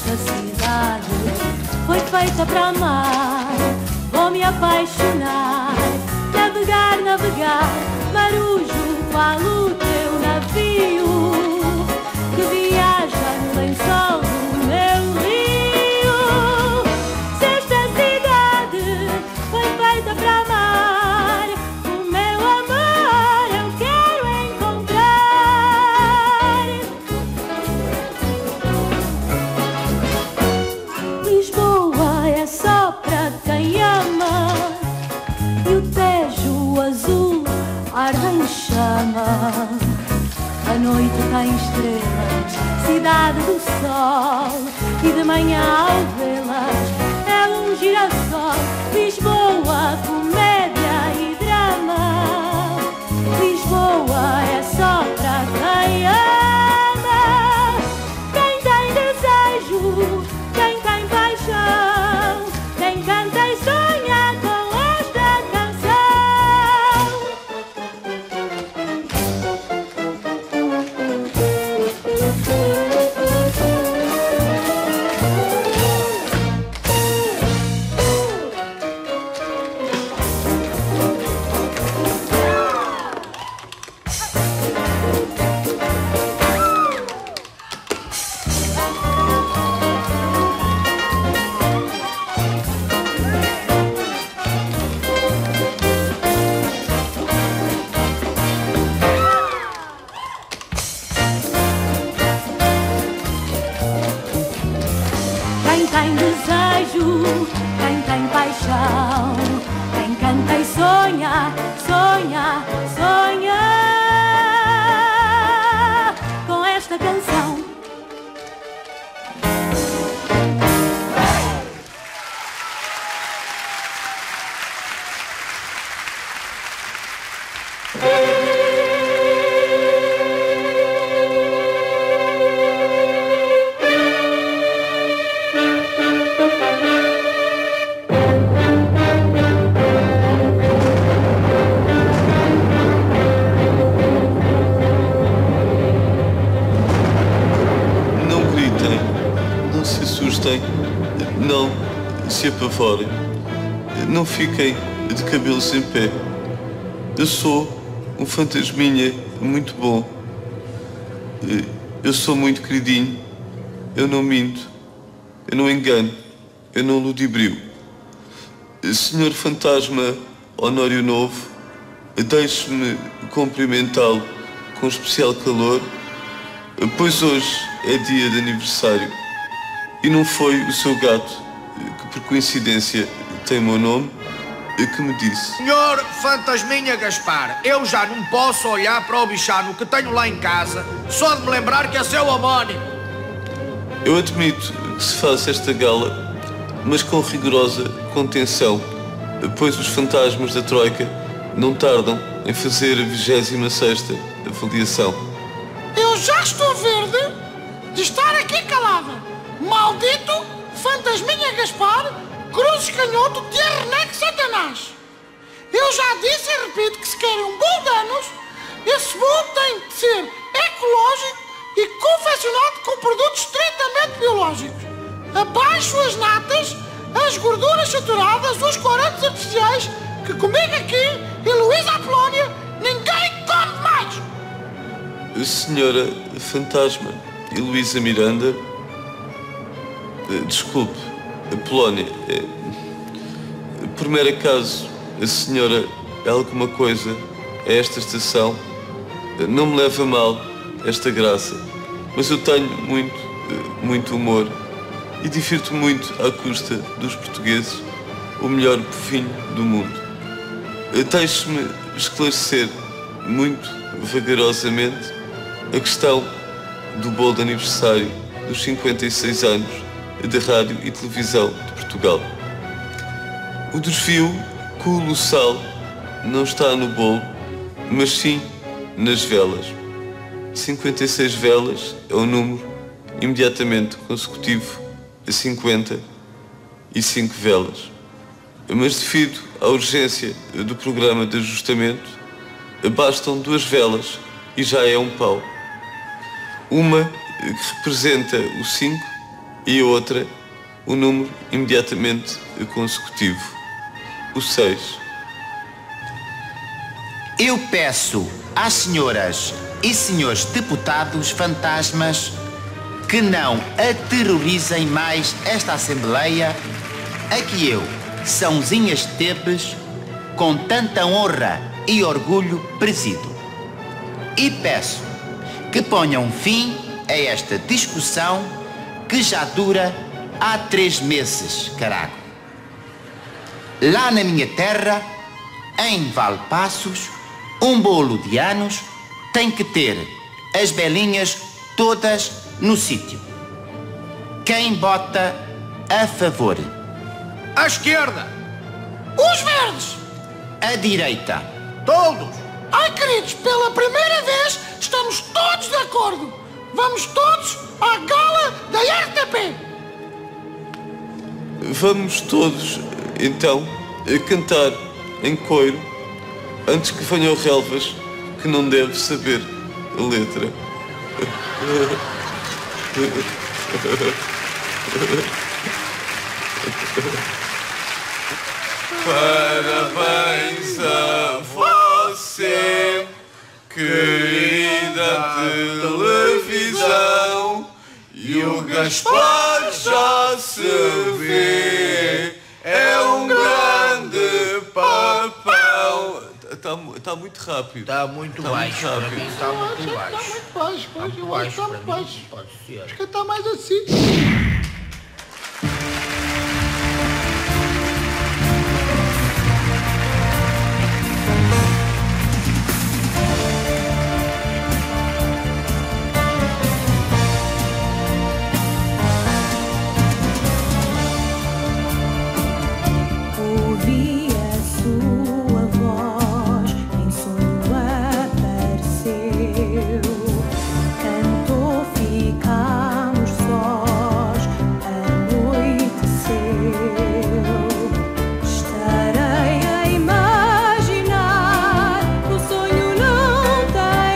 esta cidade foi feita para amar. Vou me apaixonar, navegar, navegar, marujo, falo o teu navio que viaja no lençol do meu rio. Se esta cidade foi feita para amar, o meu amor eu quero encontrar. Lisboa é só para quem ama, e o Tejo azul arde em chama. A noite tem estrelas, cidade do sol, e de manhã ao vê-las é um girassol. Lisboa, comédia e drama, Lisboa é só para quem ama. Quem tem desejo, quem tem paixão, quem canta e sonha com esta canção. Quem tem desejo, quem tem paixão, quem canta e sonha, sonha, sonha com esta canção. Não gritem, não se assustem, não se apavorem, não fiquem de cabelos em pé. Eu sou um fantasminha muito bom. Eu sou muito queridinho, eu não minto, eu não engano, eu não ludibrio. Senhor Fantasma Honório Novo, deixe-me cumprimentá-lo com especial calor, pois hoje é dia de aniversário e não foi o seu gato, que por coincidência tem o meu nome, que me disse: Senhor Fantasminha Gaspar, eu já não posso olhar para o bichano que tenho lá em casa só de me lembrar que é seu homónimo. Eu admito que se faz esta gala, mas com rigorosa contenção, pois os fantasmas da Troika não tardam em fazer a vigésima sexta avaliação. Eu já estou verde de estar aqui calada. Maldito Fantasminha Gaspar, cruzes canhoto, tierneque Satanás. Eu já disse e repito que se querem um bolo de anos, esse bolo tem de ser ecológico e confeccionado com produtos estritamente biológicos. Abaixo as natas, as gorduras saturadas, os corantes artificiais, que comigo aqui e Luísa Apolónia ninguém come mais. Senhora Fantasma e Luísa Miranda, desculpe, Apolónia, por mero acaso a senhora é alguma coisa a esta estação? Não me leva a mal esta graça, mas eu tenho muito, muito humor e divirto-me muito à custa dos portugueses, o melhor povinho do mundo. Deixe-me esclarecer muito vagarosamente a questão do bolo de aniversário dos cinquenta e seis anos da Rádio e Televisão de Portugal. O desvio colossal não está no bolo, mas sim nas velas. cinquenta e seis velas é o número imediatamente consecutivo a cinquenta e cinco velas. Mas devido à urgência do programa de ajustamento, bastam duas velas e já é um pau. Uma que representa o cinco E a outra, o número imediatamente consecutivo, o seis. Eu peço às senhoras e senhores deputados fantasmas que não aterrorizem mais esta Assembleia a que eu, Sãozinha Esteves, com tanta honra e orgulho presido. E peço que ponham fim a esta discussão que já dura há três meses, carago. Lá na minha terra, em Valpaços, um bolo de anos tem que ter as belinhas todas no sítio. Quem vota a favor? À esquerda. Os verdes. A direita. Todos. Ai, queridos, pela primeira vez estamos todos de acordo. Vamos todos à gala da R T P. Vamos todos, então, cantar em coro antes que venham relvas que não deve saber a letra. Parabéns a você, querida televisão, e o Gaspar já se vê, é um grande papel. Está tá muito rápido. Está muito tá baixo. Muito Para mim está muito baixo. Está muito baixo, pois. Muito Eu baixo, acho que está para muito mim, baixo. pode ser. Acho que está mais assim. Ouvi a sua voz, em sonho apareceu. Cantou, ficámos sós, anoiteceu. Estarei a imaginar, o sonho não tem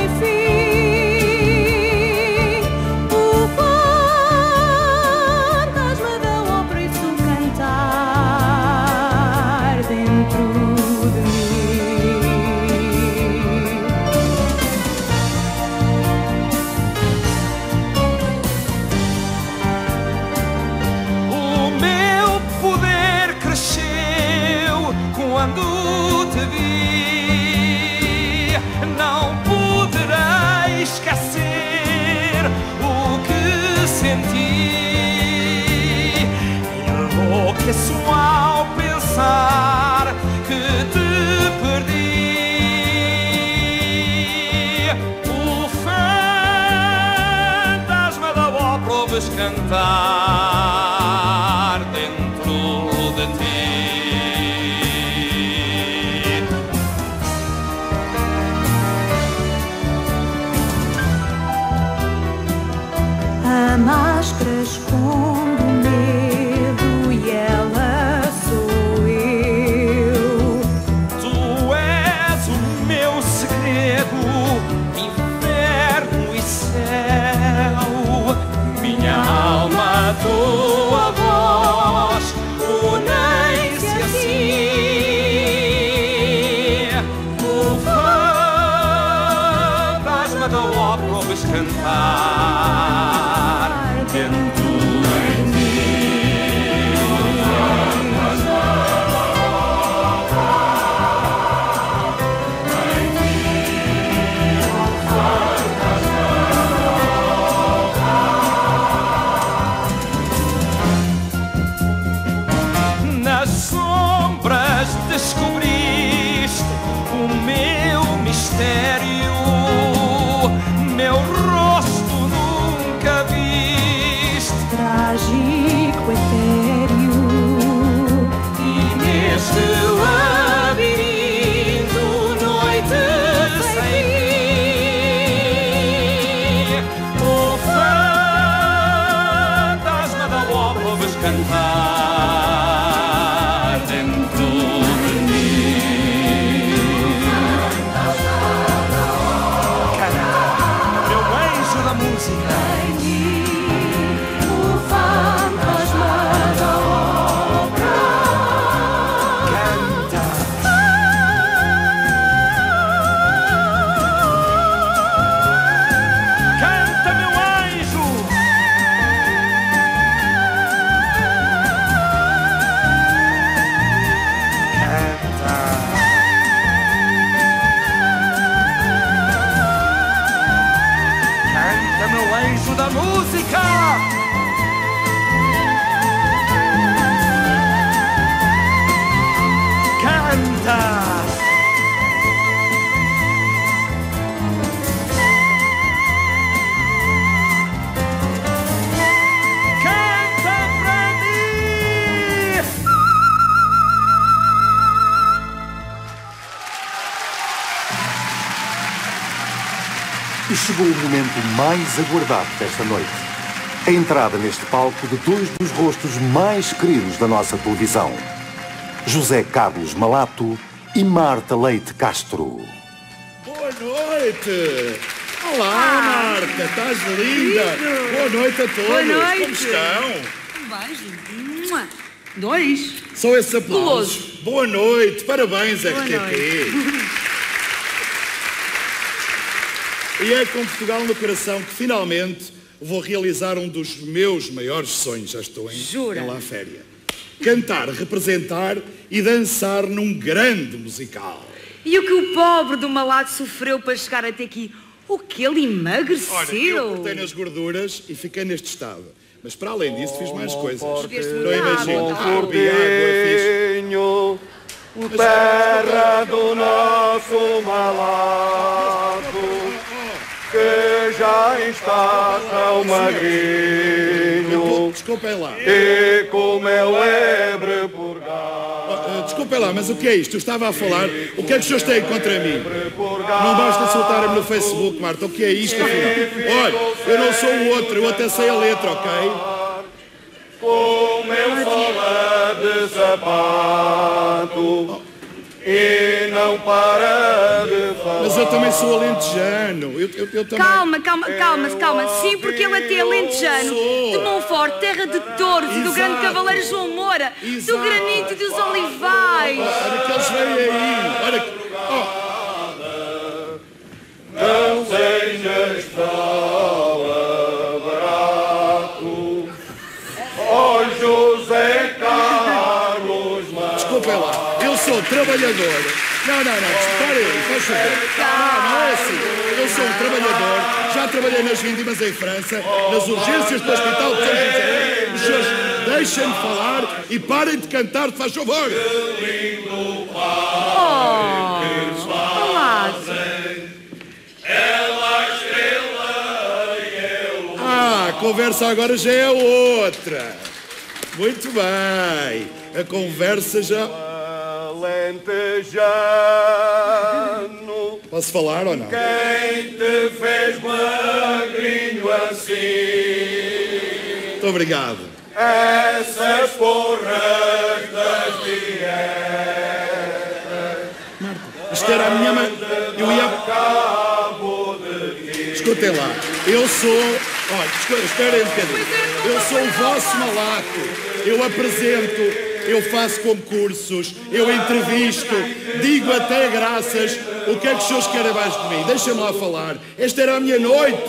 fim. O fantasma da ópera e seu cantar dentro de mim. O meu poder cresceu quando te vi. Não poderei esquecer o que senti. Enlouqueço ao pensar que te perdi. O fantasma da ópera ouves cantar dentro de ti. A máscara esconde o medo e ela sou eu. Tu és o meu segredo, inferno e céu. Minha alma, tua voz, unem-se assim. O fantasma da ópera ouves cantar dentro E chegou o momento mais aguardado desta noite. A entrada neste palco de dois dos rostos mais queridos da nossa televisão. José Carlos Malato e Marta Leite Castro. Boa noite! Olá, Ah, Marta, estás linda! querido. Boa noite a todos! Boa noite. Como estão? Um beijo. Mua. Dois. São esses aplausos. Goloso. Boa noite, parabéns, Boa R T P! E é com Portugal no coração que finalmente vou realizar um dos meus maiores sonhos. Já estou em, Jura? em La Féria. Cantar, representar e dançar num grande musical. E o que o pobre do Malato sofreu para chegar até aqui? O que ele emagreceu? Olha, eu cortei nas gorduras e fiquei neste estado. Mas para além disso fiz mais coisas. Bebeste Não muita imagino. água, Ah, bebi água, fiz. Terra do nosso Malato, que já está tão magrinho. Desculpem lá. E como é lebre por Uh, Desculpem lá, mas o que é isto? Eu estava a falar. O que é que os senhores têm contra mim? Não basta insultarem-me no Facebook, Marta. O que é isto, afinal? Olha, eu não sou o outro, eu até sei a letra, ok? Com meu sola de sapato e não para de falar. Mas eu também sou alentejano. Eu, eu, eu também... Calma, calma, calma, calma. Sim, porque ele até é alentejano, de Monforte, terra de touros e do grande cavaleiro João Moura, do granito e dos olivais. Olha que eles vêm aí. Olha que... Não sejas tão barato, ó José Carlos Malato. Desculpem lá, eu sou trabalhador. Não, não, não, parem aí, faz favor. Não, não é assim. Eu sou um trabalhador, já trabalhei nas víndimas em França, nas urgências do Hospital de São José. Os senhores deixem-me falar e parem de cantar, faz favor. Oh, Malato. Ah, a conversa agora já é outra. Muito bem. A conversa já... Alentejano. Posso falar ou não? Quem te fez magrinho assim? Muito obrigado. Essas porras das dietas. Isto era a minha mãe. Eu ia... Escutem lá. Eu sou... Olha, esperem um bocadinho. Eu sou o vosso Malato. Eu apresento... Eu faço concursos, eu entrevisto, digo até graças. O que é que os senhores querem mais de mim? Deixa-me lá falar. Esta era a minha noite.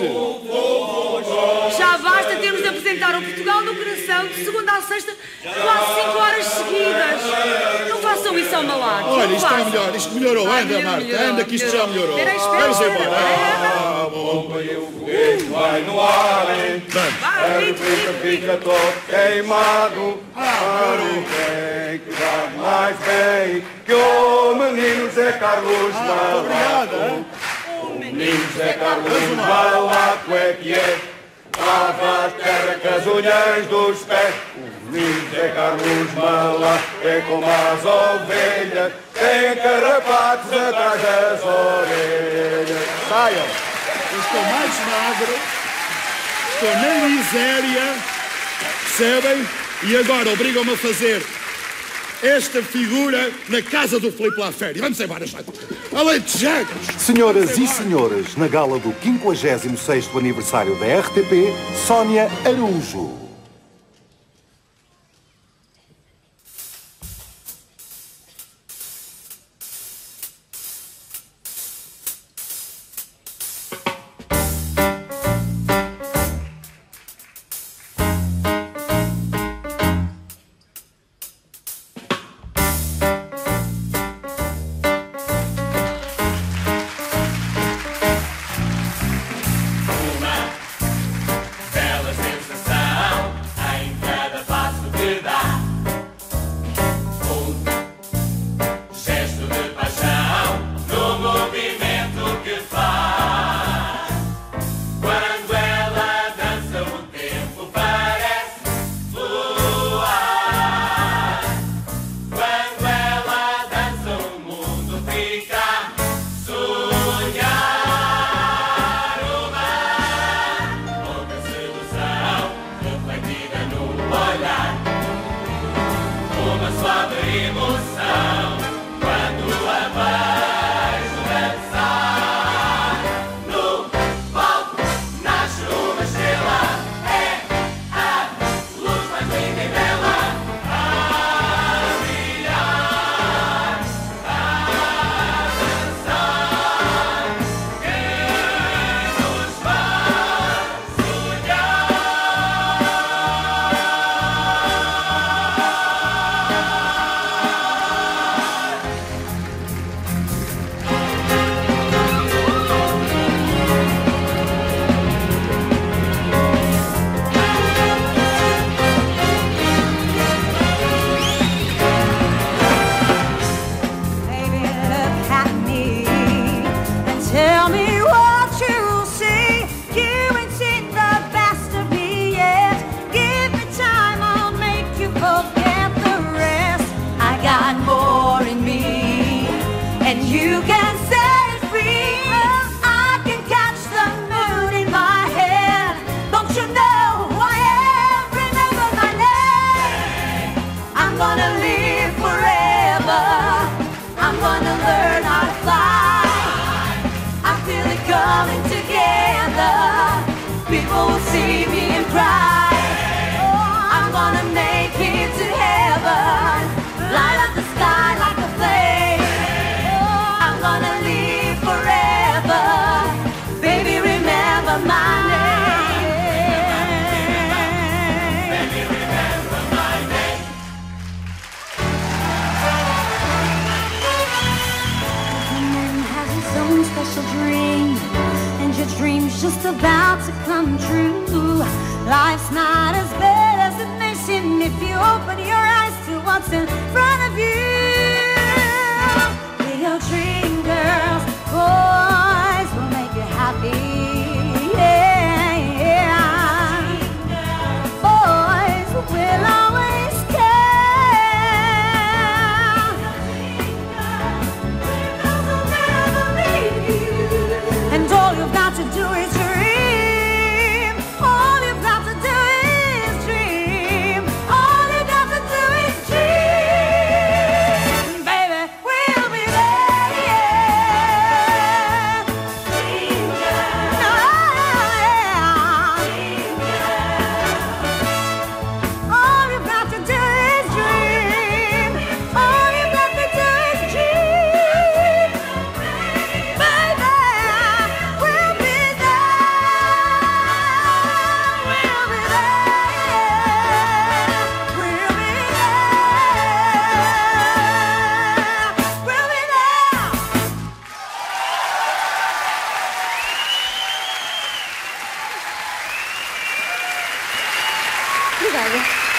Já basta termos de apresentar o Portugal no coração de segunda a sexta, quase cinco horas seguidas. Não façam isso ao Malato. Olha, não isto está façam. melhor, isto melhorou. Ah, Anda, melhorou, Marta, melhorou, anda que isto já melhorou. Espera aí, espera, Vamos espera, embora. A bomba e o foguete vai no ar. A fica, fica todo queimado. Para quem que dá mais bem que o menino Zé Carlos Malato. O menino Zé Carlos Malato é que é. Lava a terra com as unhas dos pés. O menino Zé Carlos Malato é como as ovelhas, tem carrapatos atrás das orelhas. Saiam. Eu estou mais magro, estou na miséria, percebem? E agora obrigam-me a fazer esta figura na casa do Filipe La Féria. Vamos embora, já. Alentejano. Senhoras e senhores, na gala do quinquagésimo sexto aniversário da R T P, Sónia Araújo. Uma delas tem sensação. suave emoção quando a vejo dançar. No palco nasce uma estrela, é a luz mais linda e bela a brilhar, a dançar, que nos faz sonhar. Baby, look at me and tell me what you see. You ain't seen the best of me yet. Give me time, I'll make you forget the rest. I got more in me, and you can set it free. I can catch the moon in my head. Don't you know who I am? Remember my name. I'm gonna live forever. I'm gonna learn how to fly. I feel it coming together. People will see me and cry. Oh, I'm gonna make it to heaven. Light up the sky like a flame. Oh, I'm gonna live forever. Baby, remember my name. Baby, remember my name. Every man has his own special dream, and your dream's just about to come true. Life's not as bad as it may seem if you open your eyes to what's in front of you. Little dream girls, boys will make you happy. Yeah, yeah. Boys will always care. And all you've got to do is dream. All you've got to do is dream. All you've got to do is dream. Baby, we'll be there, yeah. Dream girl. Oh, yeah. All you've got to do is dream. All you've got to do is dream. Baby, we'll be there. We'll be there. We'll be there. We'll be there. Obrigada.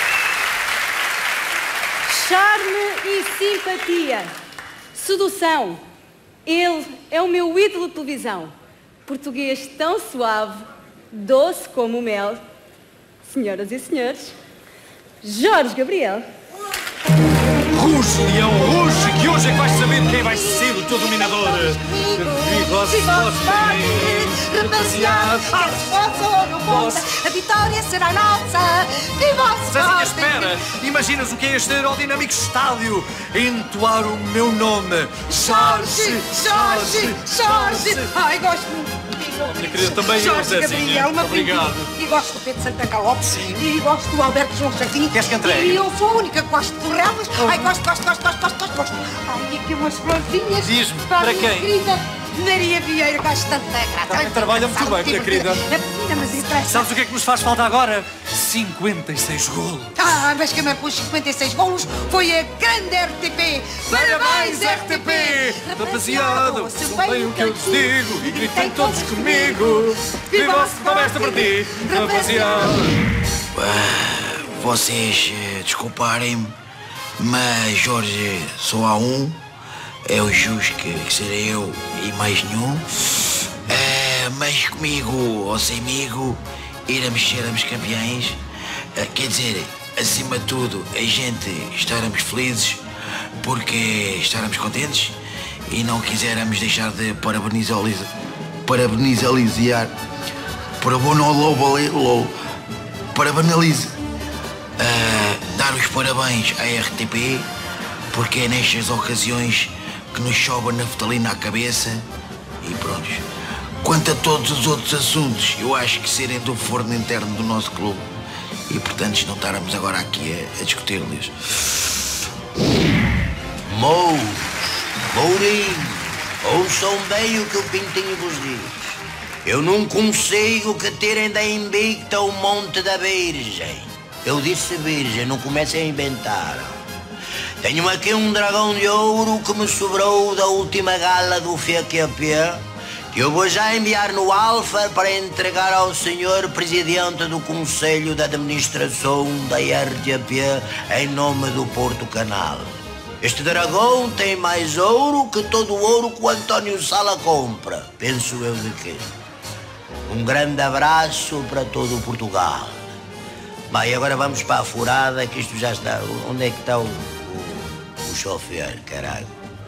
Charme e simpatia. Sedução. Ele é o meu ídolo de televisão. Português tão suave, doce como o mel. Senhoras e senhores, Jorge Gabriel. Ruge, Leão, ruge, que hoje é que vais saber quem vai ser o teu dominador. Viva os Rapaziada, a vitória será nossa. Viva o Cezinha, Sporting! espera! Imaginas o que é este aerodinâmico estádio? Entoar o meu nome. Jorge, Jorge, Jorge! Ai, gosto muito. Minha querida, também eu, Jorge Zezinha. Gabriel, uma Obrigado. pintura. E gosto do Pedro Santa Calopes. E gosto do Alberto João Jardim. Queres que entregue? E eu sou a única que gosto de correlas. Ai, gosto, gosto, gosto, gosto, gosto, gosto, gosto. Ai, aqui umas florzinhas. Diz-me, para a para minha quem? querida Maria Vieira, gosto tanto da graça. Também trabalha muito bem, minha querida. É pequena, mas interessa. Sabes o que é que nos faz falta agora? cinquenta e seis golos. Ah, mas quem marcou os cinquenta e seis golos foi a grande R T P. Parabéns, R T P! Rapaziada, ouçam bem o que eu lhes digo e gritem todos comigo. Viva o Sporting para ti, rapaziada! Vocês eh, desculparem-me, mas Jorge só há um. É o justo que, que serei eu e mais nenhum. Eh, mas comigo ou semigo, iremos sermos campeões. Eh, quer dizer, acima de tudo, a gente estaremos felizes porque estaremos contentes e não quisermos deixar de parabenizar, parabenizar, parabenizar, uh, dar os parabéns à R T P porque é nestas ocasiões que nos chove a naftalina à cabeça e pronto. Quanto a todos os outros assuntos, eu acho que serem do forno interno do nosso clube e, portanto, não estarmos agora aqui a, a discutir-lhes. Mouros, Mourinho, ouçam bem o que o Pintinho vos diz. Eu não consigo que tirem da invicta o Monte da Virgem. Eu disse Virgem, não comecem a inventar. Tenho aqui um dragão de ouro que me sobrou da última gala do F Q P, que eu vou já enviar no Alfa para entregar ao senhor Presidente do Conselho de Administração da R T P em nome do Porto Canal. Este dragão tem mais ouro que todo o ouro que o António Sala compra, penso eu de quê. Um grande abraço para todo o Portugal. Bem, agora vamos para a furada, que isto já está... Onde é que está o, o, o chofer, caralho?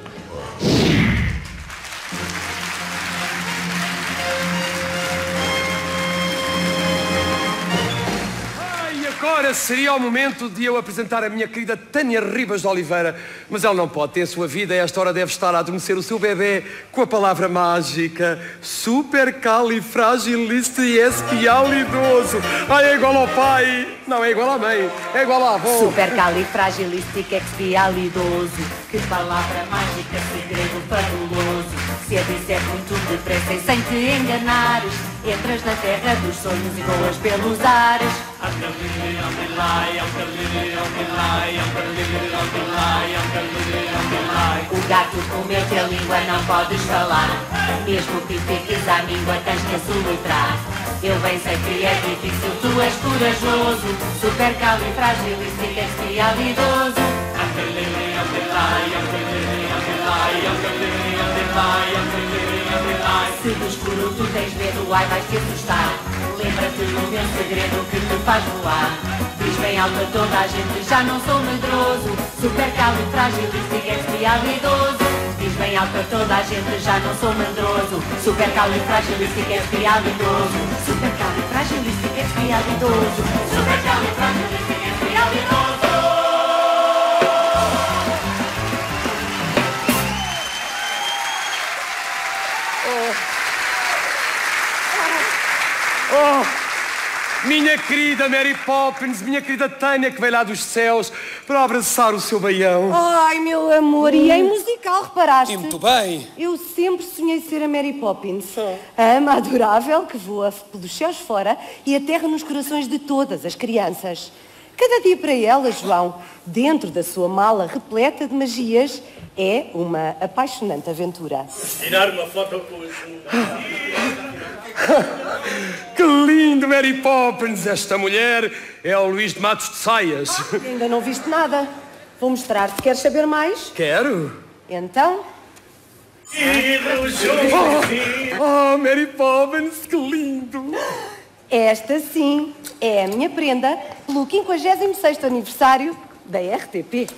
Agora seria o momento de eu apresentar a minha querida Tânia Ribas de Oliveira, mas ela não pode ter a sua vida, a esta hora deve estar a adormecer o seu bebê com a palavra mágica supercalifragilistiexpialidoso. Ai, é igual ao pai, não é igual à mãe, é igual à avó. Supercalifragilistiexpialidoso, que palavra mágica, segredo fabuloso. Se a disser muito depressa e sem te enganares, entras na terra dos sonhos e voas pelos ares. O gato comeu-te a língua, não podes falar. Mesmo que fiques à língua, tens que soletrar. Eu bem sei que é difícil, tu és corajoso. Supercalifragilistiexpialidoso. Se do escuro tu tens medo, ai vais te assustar. Lembra-te do meu segredo que te faz voar. Diz bem alto a toda a gente, já não sou medroso. Supercalifragilistiexpialidoso. Diz bem alto a toda a gente, já não sou medroso. Supercalifragilistiexpialidoso. Supercalifragilistiexpialidoso. Supercalifragilistiexpialidoso. Oh, minha querida Mary Poppins, minha querida Tânia, que veio lá dos céus para abraçar o seu baião. Ai, meu amor, e em musical, reparaste? E muito bem. Eu sempre sonhei ser a Mary Poppins. A ama adorável que voa pelos céus fora e aterra nos corações de todas as crianças. Cada dia para ela, João, dentro da sua mala repleta de magias, é uma apaixonante aventura. Tirar uma foto com os... Que lindo, Mary Poppins! Esta mulher é o Luís de Matos de Saias. Ah, ainda não viste nada. Vou mostrar-te. Queres saber mais? Quero. Então... Oh, oh, Mary Poppins, que lindo! Esta, sim, é a minha prenda pelo quinquagésimo sexto aniversário da R T P.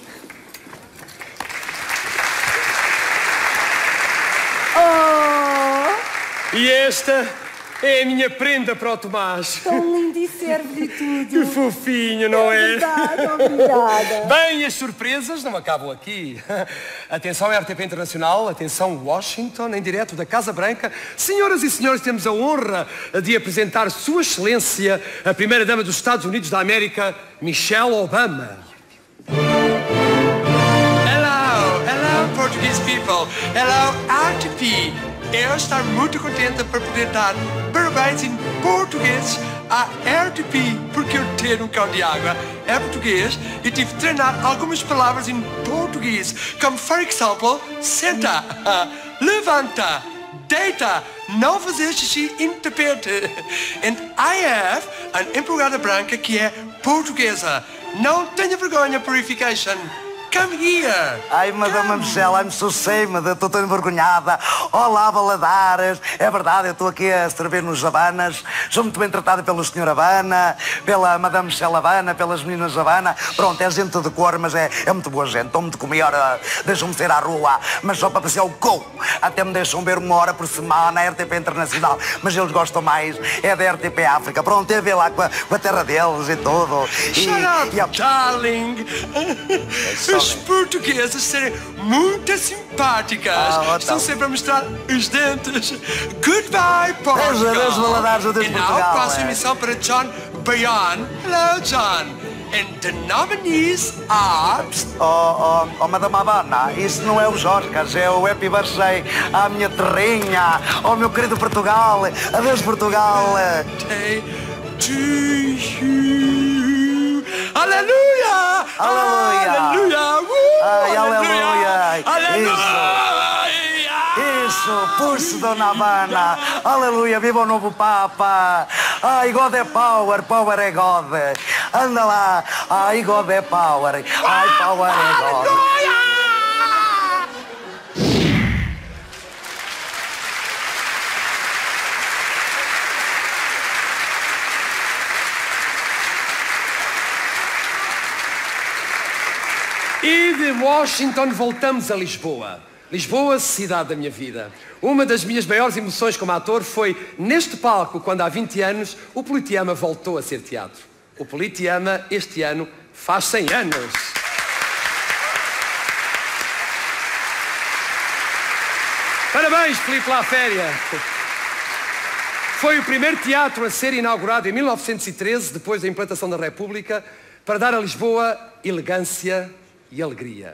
Oh! E esta é a minha prenda para o Tomás. Tão lindo e serve-lhe tudo. Que fofinho, não é? É verdade, obrigada. Bem, as surpresas não acabam aqui. Atenção R T P Internacional, atenção Washington, em direto da Casa Branca. Senhoras e senhores, temos a honra de apresentar Sua Excelência, a Primeira-Dama dos Estados Unidos da América, Michelle Obama. Hello, hello Portuguese people. Hello R T P. Eu estou muito contente por poder dar parabéns em português à R T P, porque eu tenho um cão de água é português e tive de treinar algumas palavras em português, como, por exemplo, senta, levanta, deita, não fazer xixi em tapete. And I have an empregada branca que é portuguesa. Não tenha vergonha, Purification. Come here! Ai, Madame Michelle, I'm so ashamed, estou tão envergonhada. Olá, baladares. É verdade, eu estou aqui a servir nos Havanas. Sou muito bem tratada pelo senhor Havana, pela Madame Michelle Havana, pelas meninas Havana. Pronto, é gente de cor, mas é, é muito boa gente. Estão-me de comer, deixam-me sair à rua, mas só para passear o co. Até me deixam ver uma hora por semana na R T P Internacional. Mas eles gostam mais, é da R T P África. Pronto, é ver lá com a, com a terra deles e tudo. Shut e, up, e a... darling! as portuguesas serem muito simpáticas. Ah, Estão sempre a mostrar os dentes. Goodbye, Portugal. Adeus, adeus, Valadares, adeus, E Portugal. now, próxima emissão para John Bayan. Hello, John. And the nominees are... Oh, oh, oh, Madame Havana, isso não é os Oscars, é o Happy Birthday à minha terrinha, ao meu querido Portugal. Adeus, Portugal. Birthday to you. Aleluia! Aleluia! Aleluia! Uh, Ai, aleluia! Aleluia! Isso, isso, puxe, Dona Havana. Aleluia, viva o novo Papa. Ai, God é power, power é God. Anda lá. Ai, God é power. Ai, power é God. E de Washington voltamos a Lisboa. Lisboa, cidade da minha vida. Uma das minhas maiores emoções como ator foi neste palco, quando há vinte anos o Politeama voltou a ser teatro. O Politeama, este ano, faz cem anos. Parabéns, Filipe La Féria. Foi o primeiro teatro a ser inaugurado em mil novecentos e treze, depois da implantação da República, para dar a Lisboa elegância e alegria.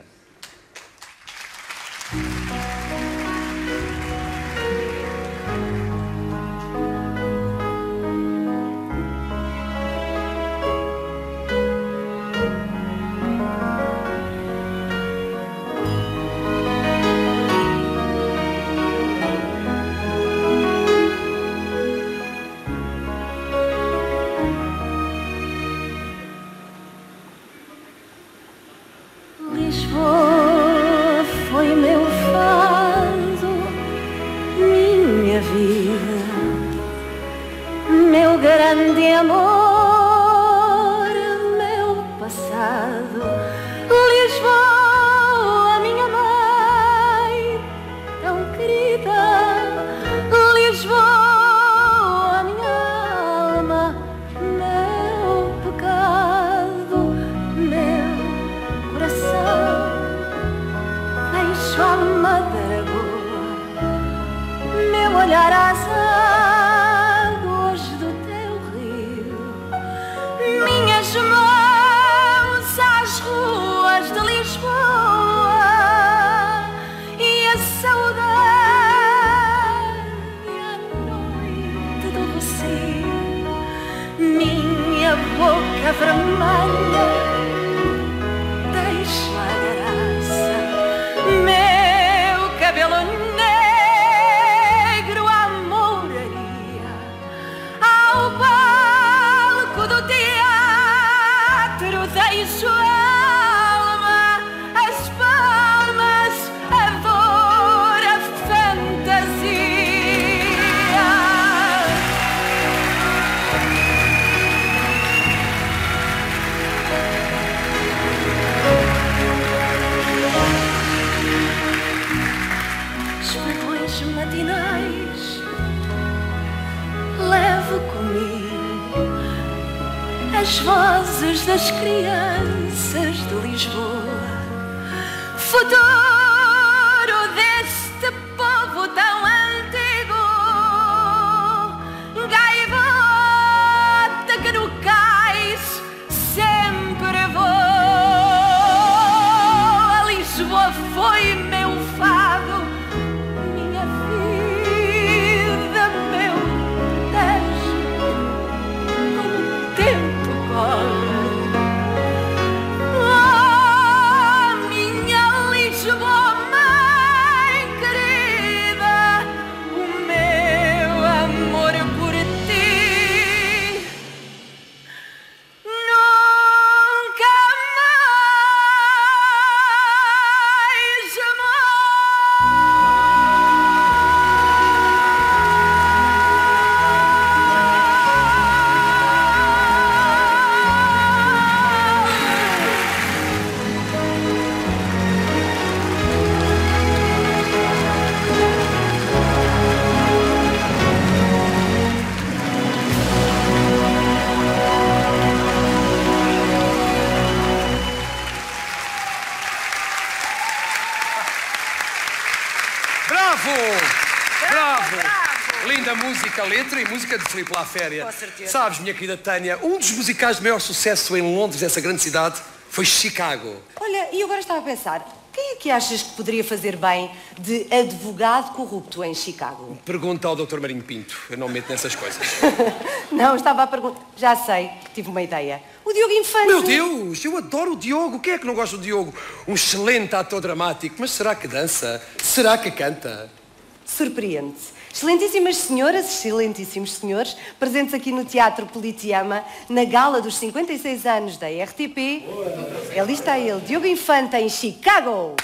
Lisboa foi meu fado, minha vida, meu grande amor, meu passado. Lisboa, minha mãe, tão querida. Lisboa, minha alma, meu pecado, meu coração. Deixo a madragoa, meu olhar às águas do teu rio, minhas mãos às ruas de Lisboa e a saudade à noite do Rocio, minha boca vermelha. Deixo a graça, meu cabelo negro, a mouraria, ao palco do teatro. Deixo a alma, as palmas, a dor, a fantasia. Esparrões matinais levo comigo as vozes das crianças de Lisboa, futuro deste povo tão antigo, gaivota que no cais sempre voa. Lisboa foi meu fado, minha vida, meu Tejo, como o tempo corre. Oh, minha Lisboa, mãe querida, o meu amor por ti nunca mais morre. Bravo! Bravo! Linda música, letra e música de Filipe La Féria. Com certeza. Sabes, minha querida Tânia, um dos musicais de maior sucesso em Londres, essa grande cidade, foi Chicago. Olha, e agora estava a pensar, quem é que achas que poderia fazer bem de advogado corrupto em Chicago? Pergunta ao doutor Marinho Pinto. Eu não me meto nessas coisas. Não, estava a perguntar. Já sei, tive uma ideia. O Diogo Infante. Meu Deus, eu adoro o Diogo. Quem é que não gosta do Diogo? Um excelente ator dramático. Mas será que dança? Será que canta? Surpreende-se. Excelentíssimas senhoras, excelentíssimos senhores, presentes aqui no Teatro Politeama, na gala dos cinquenta e seis anos da R T P. Ali está ele, Diogo Infante, em Chicago.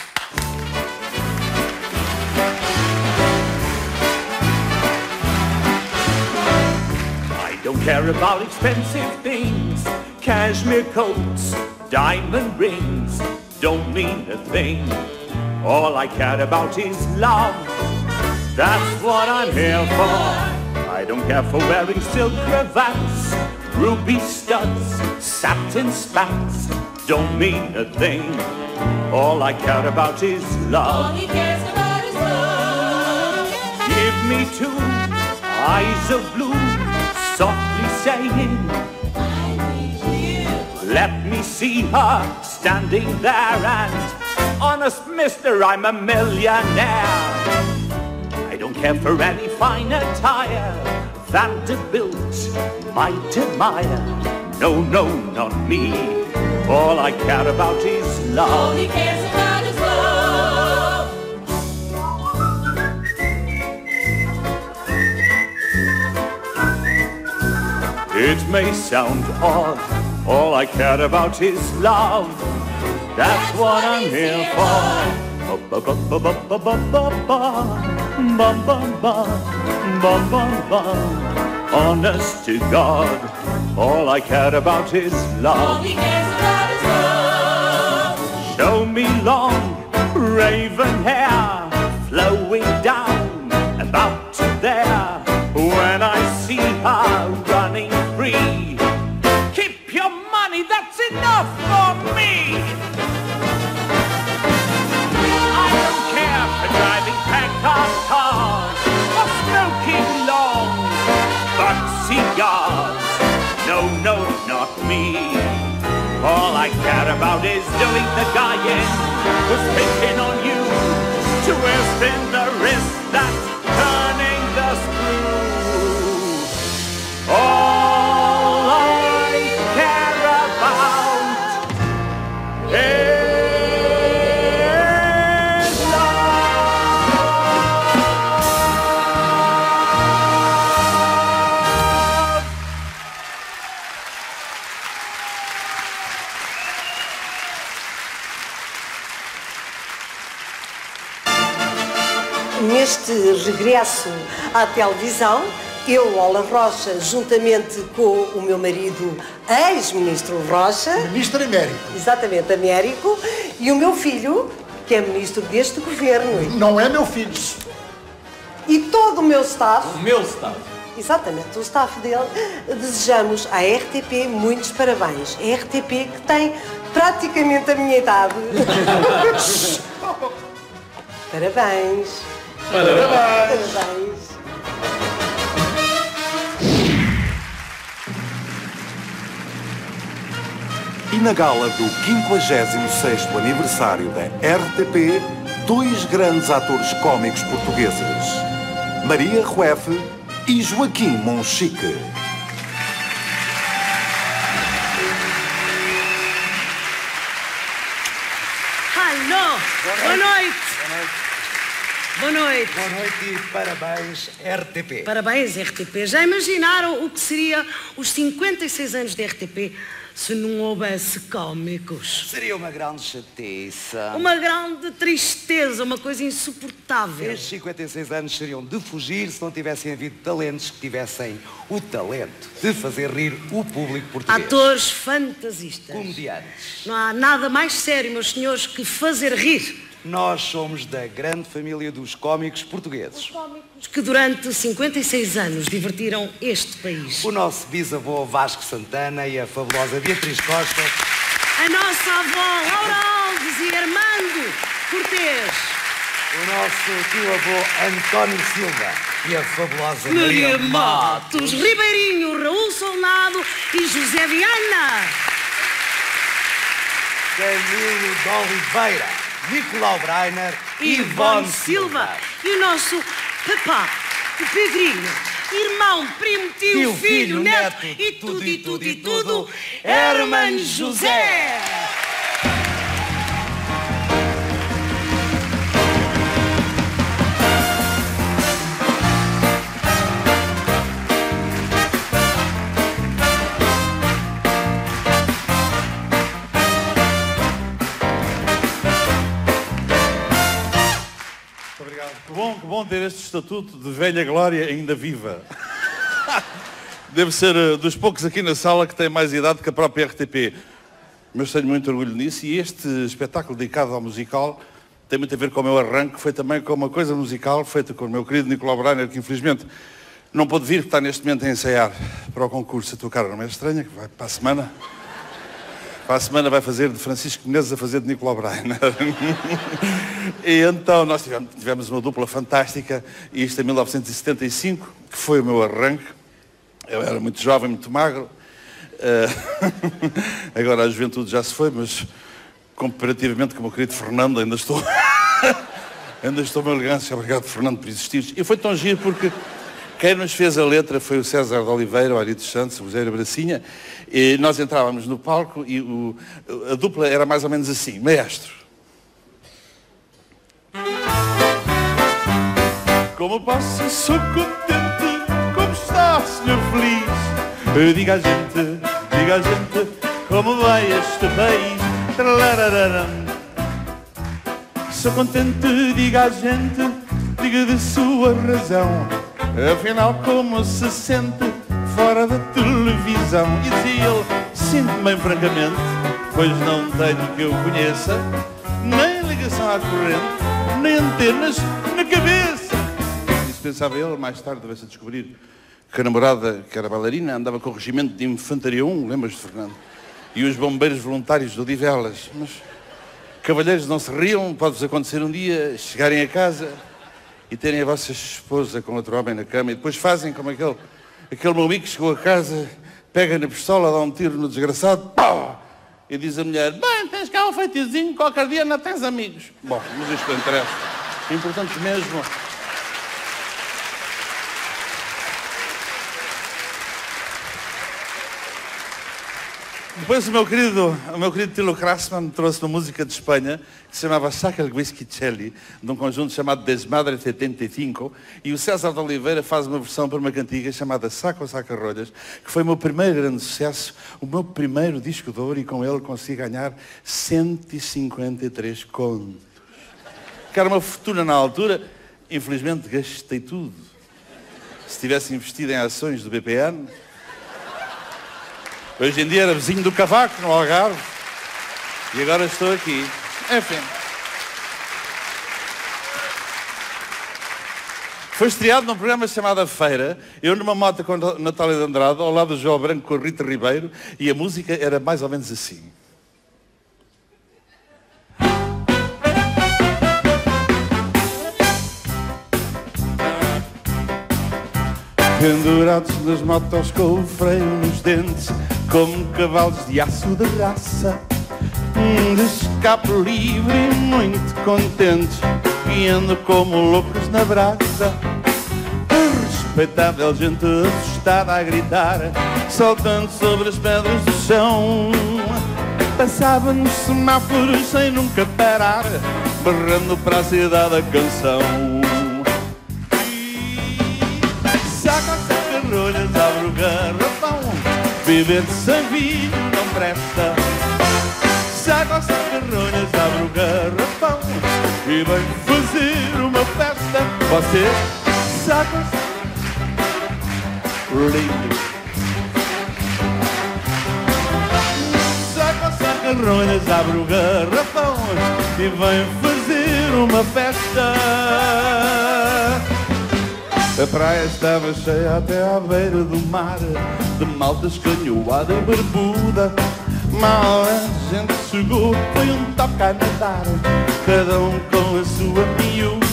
I don't care about expensive things, cashmere coats, diamond rings, don't mean a thing. All I care about is love. That's what I'm here for. I don't care for wearing silk cravats, ruby studs, satin spats. Don't mean a thing. All I care about is love. All he cares about is love. Give me two eyes of blue, softly saying, I need you. let me see her standing there and, honest mister, I'm a millionaire. I don't care for any fine attire, Vanderbilt might admire. No, no, not me. All I care about is love. All he cares about is love. It may sound odd, all I care about is love. That's what I'm here for. Honest to God, all I care about is love. All he cares about is love. Show me long raven hair flowing down about there. When I see her running free, keep your money, that's enough for me. I don't care for driving Packard cars or smoking long butt cigars. No, no, not me. All I care about is doing the guy in who's picking on you, twisting the wrist that's turning the screw. All I care about is Neste regresso à televisão, eu, Lola Rocha, juntamente com o meu marido, ex-ministro Rocha... Ministro Américo. Exatamente, Américo. E o meu filho, que é ministro deste governo. Não é meu filho. E todo o meu staff... O meu staff. Exatamente, o staff dele. Desejamos à R T P muitos parabéns. A R T P que tem praticamente a minha idade. Parabéns. Parabéns. Parabéns. E na gala do quinquagésimo sexto aniversário da R T P, dois grandes atores cómicos portugueses, Maria Rueff e Joaquim Monchique. Alô, boa noite. Boa noite. Boa noite e parabéns, R T P. Parabéns, R T P. Já imaginaram o que seria os cinquenta e seis anos de R T P se não houvesse cómicos? Seria uma grande chatice. Uma grande tristeza, uma coisa insuportável. Estes cinquenta e seis anos seriam de fugir se não tivessem havido talentos que tivessem o talento de fazer rir o público português. Atores fantasistas. Comediantes. Não há nada mais sério, meus senhores, que fazer rir. Nós somos da grande família dos cómicos portugueses. Cómicos que durante cinquenta e seis anos divertiram este país. O nosso bisavô Vasco Santana e a fabulosa Beatriz Costa. A nossa avó Laura Alves e Armando Cortês. o nosso tio-avô António Silva e a fabulosa Maria Maria Matos, Matos. Ribeirinho, Raul Solnado e José Viana. Camilo de Oliveira, Nicolau Breiner e Ivone Silva. E o nosso papá, o Pedrinho, irmão, primo, tio, Tio, filho, filho, neto, neto, e tudo, e tudo, e tudo, Herman José. Que bom, que bom ter este estatuto de velha glória ainda viva. Devo ser uh, dos poucos aqui na sala que tem mais idade que a própria R T P. Mas tenho muito orgulho nisso e este espetáculo dedicado ao musical tem muito a ver com o meu arranque, foi também com uma coisa musical feita com o meu querido Nicolau Breiner, que infelizmente não pôde vir, porque está neste momento a ensaiar para o concurso A Tua Cara Não É Estranha, que vai para a semana. Para a semana vai fazer de Francisco Menezes a fazer de Nicolau Breiner. E então nós tivemos, tivemos uma dupla fantástica, e isto em mil novecentos e setenta e cinco, que foi o meu arranque. Eu era muito jovem, muito magro. Uh, agora a juventude já se foi, mas comparativamente com o meu querido Fernando ainda estou... ainda estou uma elegância. Obrigado, Fernando, por existires. E foi tão giro porque quem nos fez a letra foi o César de Oliveira, o Ari dos Santos, o José Bracinha. E nós entrávamos no palco e o, a dupla era mais ou menos assim: maestro. Como posso, sou contente, como está, senhor feliz? Diga a gente, diga a gente, como vai este país? Trarararam. Sou contente, diga a gente, diga de sua razão. Afinal, como se sente fora da televisão? E dizia ele, sinto-me bem francamente, pois não tenho que eu conheça nem ligação à corrente, nem antenas na cabeça. Isso pensava ele. Mais tarde veio-se a descobrir que a namorada, que era bailarina, andava com o regimento de Infantaria um, lembras-te, Fernando? E os bombeiros voluntários do Odivelas. Mas cavalheiros, não se riam, pode-vos acontecer um dia chegarem a casa e terem a vossa esposa com outro homem na cama e depois fazem como aquele, aquele meu amigo que chegou a casa, pega na pistola, dá um tiro no desgraçado, pau! E diz a mulher, bem, tens cá um feitizinho, qualquer dia não tens amigos. Bom, mas isto não interessa. O importante mesmo... Depois o meu querido, o meu querido Tilo Krasman trouxe uma música de Espanha que se chamava Saca el Whisky-Celli, de um conjunto chamado Desmadre setenta e cinco, e o César de Oliveira faz uma versão para uma cantiga chamada Saca ou Saca Rolhas, que foi o meu primeiro grande sucesso, o meu primeiro disco de ouro, e com ele consegui ganhar cento e cinquenta e três contos. Que era uma fortuna na altura, infelizmente gastei tudo. Se tivesse investido em ações do B P N... Hoje em dia era vizinho do Cavaco, no Algarve. E agora estou aqui. Enfim. Foi estreado num programa chamado A Feira, eu numa moto com a Natália de Andrade, ao lado do João Branco com a Rita Ribeiro, e a música era mais ou menos assim. Pendurados nas motos com o freio nos dentes, como cavalos de aço de raça, de escape livre e muito contentes, guiando como loucos na braça. Respeitável gente assustada a gritar, saltando sobre as pedras do chão. Passava nos semáforos sem nunca parar, berrando para a cidade a canção. Saca, saca rolhas, abre o garrafão, beber sem vinho não presta. Saca, saca rolhas, abre o garrafão e vem fazer uma festa. Você saca, lindo. Saca, saca rolhas, abre o garrafão e vem fazer uma festa. A praia estava cheia até à beira do mar, de malta escanhoada e barbuda. Mal a gente chegou, foi um toque a nadar, cada um com a sua miúda.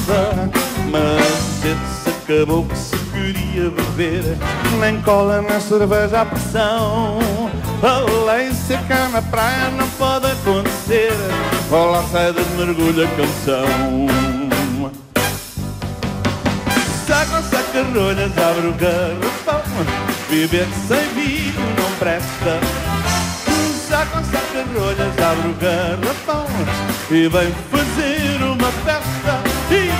acabou que se queria beber, nem cola na cerveja à pressão. Além de secar na praia não pode acontecer, rola a saída de mergulho a canção. Saca, saca rolhas, abre o garrafão, beber sem vinho não presta. Saca, saca rolhas, abre o garrafão e vem fazer uma festa. E...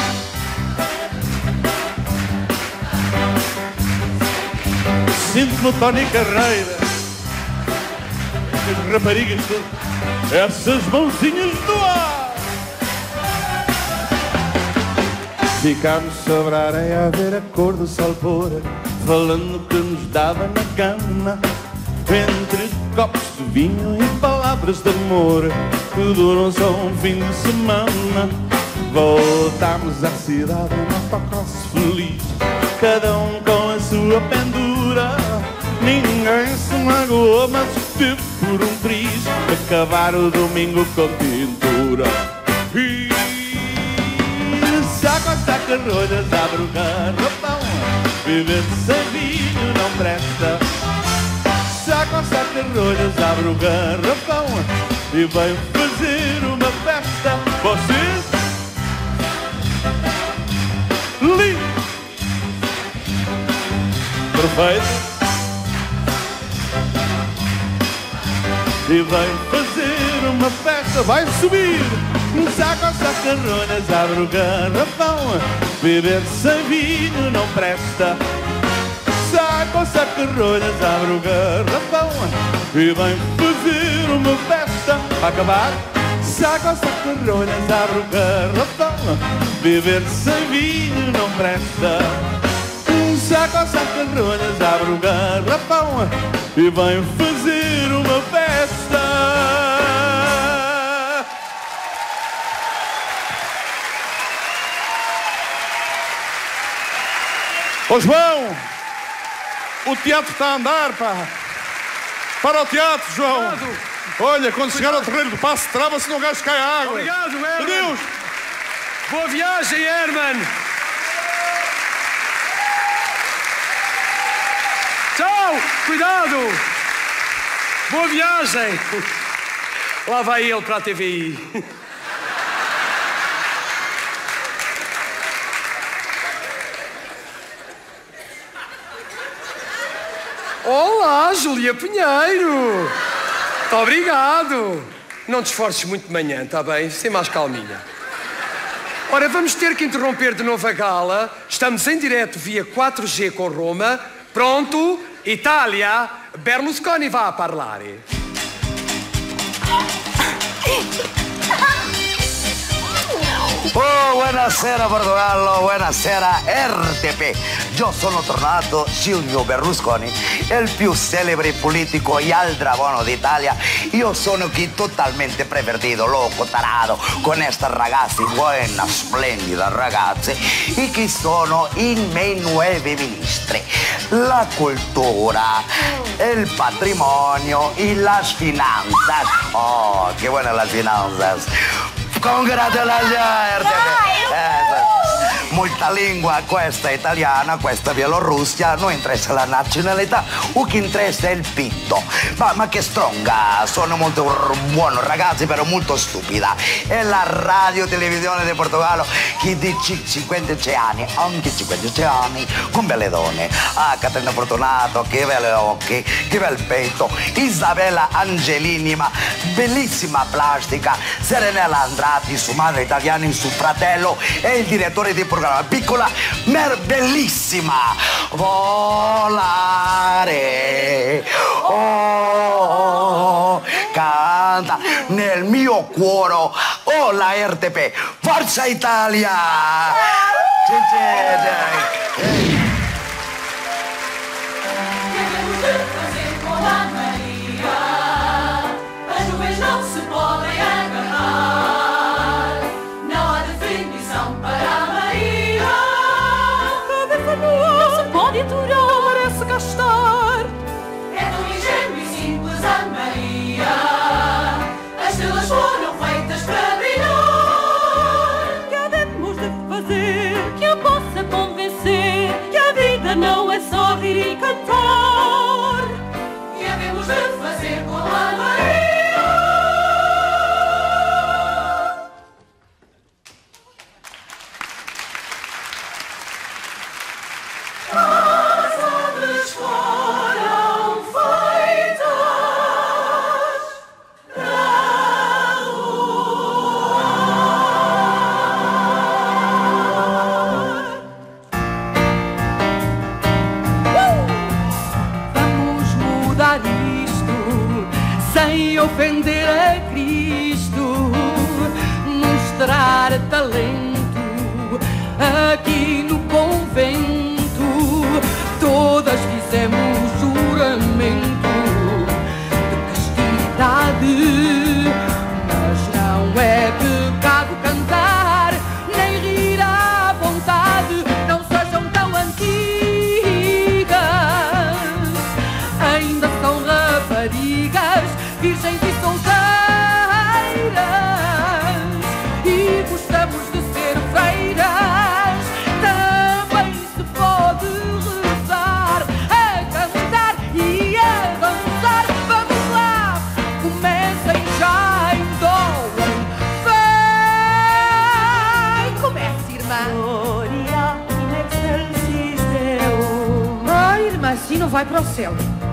sinto no Tony Carreira, as raparigas, essas mãozinhas no ar. Ficámos sobre a areia a ver a cor do sol pôr, falando que nos dava na cama, entre copos de vinho e palavras de amor que duram só um fim de semana. Voltámos à cidade em autocarro feliz, cada um com a sua pendura. Ninguém se magoou, mas esteve por um triz acabar o domingo com tintura. E saca, saca rolhas, abre o garrafão, beber sem vinho não presta. Saca, saca rolhas, abre o garrafão e vem fazer uma festa. Vocês? Lindo! Perfeito! E vem fazer uma festa, vai subir. Saca, saca rolhas, abre o garrafão, beber sem vinho não presta. Saca, saca rolhas, abre o garrafão e vem fazer uma festa. Vai acabar? Saca, saca rolhas, abre o garrafão, beber sem vinho não presta. Saca, saca rolhas, abre o garrafão e vem fazer uma festa. Ô João, o teatro está a andar, pá. Para o teatro, João. Obrigado. Olha, quando chegar ao terreno do passo, trava-se no gajo cai a água. Obrigado, Herman. Adeus. Boa viagem, Herman. Tchau, cuidado. Boa viagem. Lá vai ele para a T V I. Olá, Júlia Pinheiro. Muito obrigado. Não te esforces muito de manhã, está bem? Sem mais calminha. Ora, vamos ter que interromper de novo a gala. Estamos em direto via quattro G com Roma. Pronto? Italia, Berlusconi va a parlare. Oh, buonasera Portogallo, buonasera R T P. Io sono tornato Silvio Berlusconi, il più celebre politico e aldrabono d'Italia. Io sono qui totalmente pervertito, loco, tarado, con queste ragazze, buona, splendida ragazze, e che sono i miei nuovi ministri. La cultura, il patrimonio e las finanzas. Oh, che buone las finanzas. Congratulazioni, R T P. Eh, molta lingua, questa italiana, questa Bielorussia, non interessa la nazionalità, o che interessa è il pitto. Ma, ma che stronga, sono molto buono ragazzi, però molto stupida. È la radio televisione di Portogallo che di cinquanta anni, anche cinquanta anni, con belle donne. Ah, Caterina Fortunato, che belli occhi, che bel petto. Isabella Angelini, ma bellissima plastica. Serenella Andrati, su madre italiana, su fratello, e il direttore di programma. Piccola, ma bellissima. Volare. Oh, canta nel mio cuore. Oh, la R T P. Forza Italia. Não merece gastar. É tão ingênuo e simples a Maria. As estrelas foram feitas para brilhar. Que há de fazer que eu possa convencer aqui no convento todas fizemos juramento de castidade, mas não é pecado cantar nem rir à vontade. Não sejam tão antigas, ainda são raparigas, virgens e solteiras, e gostamos de ser freiras. Também se pode rezar, a cantar e a dançar. Vamos lá, comecem já em dó. Vem, comece, irmã. Gloria in excelsis Deo. Ai, irmã, assim não vai para o céu.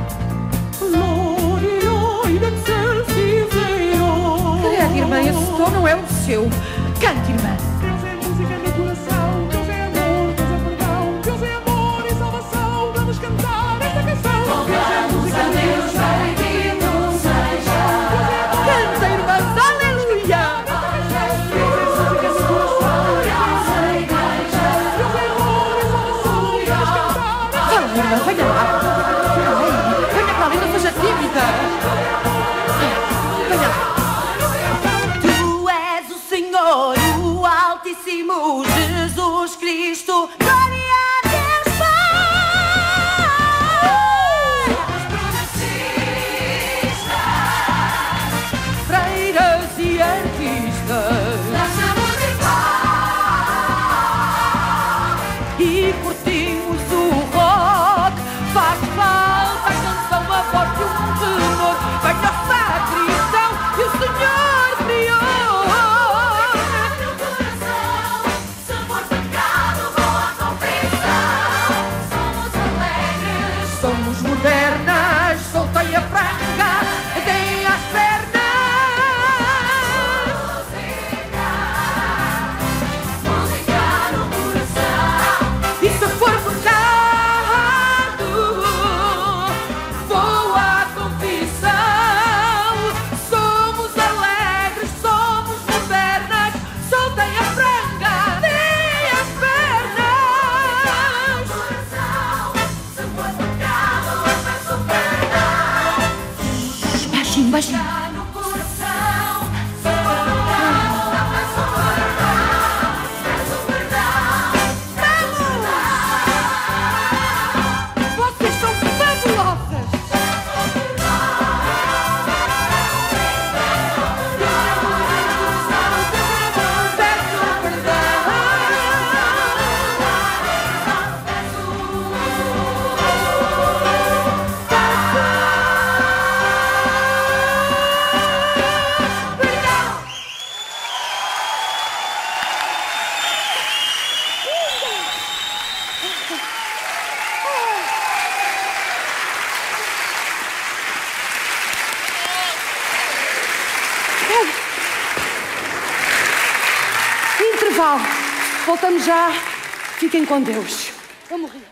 Gloria in excelsis Deo. Credo, irmã, esse tom não é o seu. Cante, irmã. Deus é música no coração, Deus é amor, Deus é perdão, Deus é amor e salvação. Vamos cantar esta canção. Louvamos a Deus, bendito seja. Canta, irmãs, aleluia. Vamos, irmã, venha lá. Venha para ali, não seja tímida. Venha lá. Tu és o Senhor, o Altíssimo Jesus Cristo. Glória a Deus, Pai. Freiras e artistas, e curtimos o rock. Faz falta a canção, a voz de um tenor. Venha o sacristão e o Senhor Prior. Se for pecado, boa confissão. Somos alegres, somos modernas. Soltei a franga, dei as pernas. Música no coração. E se for pecado, boa confissão. Somos alegres, somos modernas. Soltei a franga, dei as pernas. Se for pecado, eu peço perdão. Baixinho, baixinho. Vocês são fabulosas! Peço Intervalo. Voltamos já. Fiquem com Deus. Eu morri.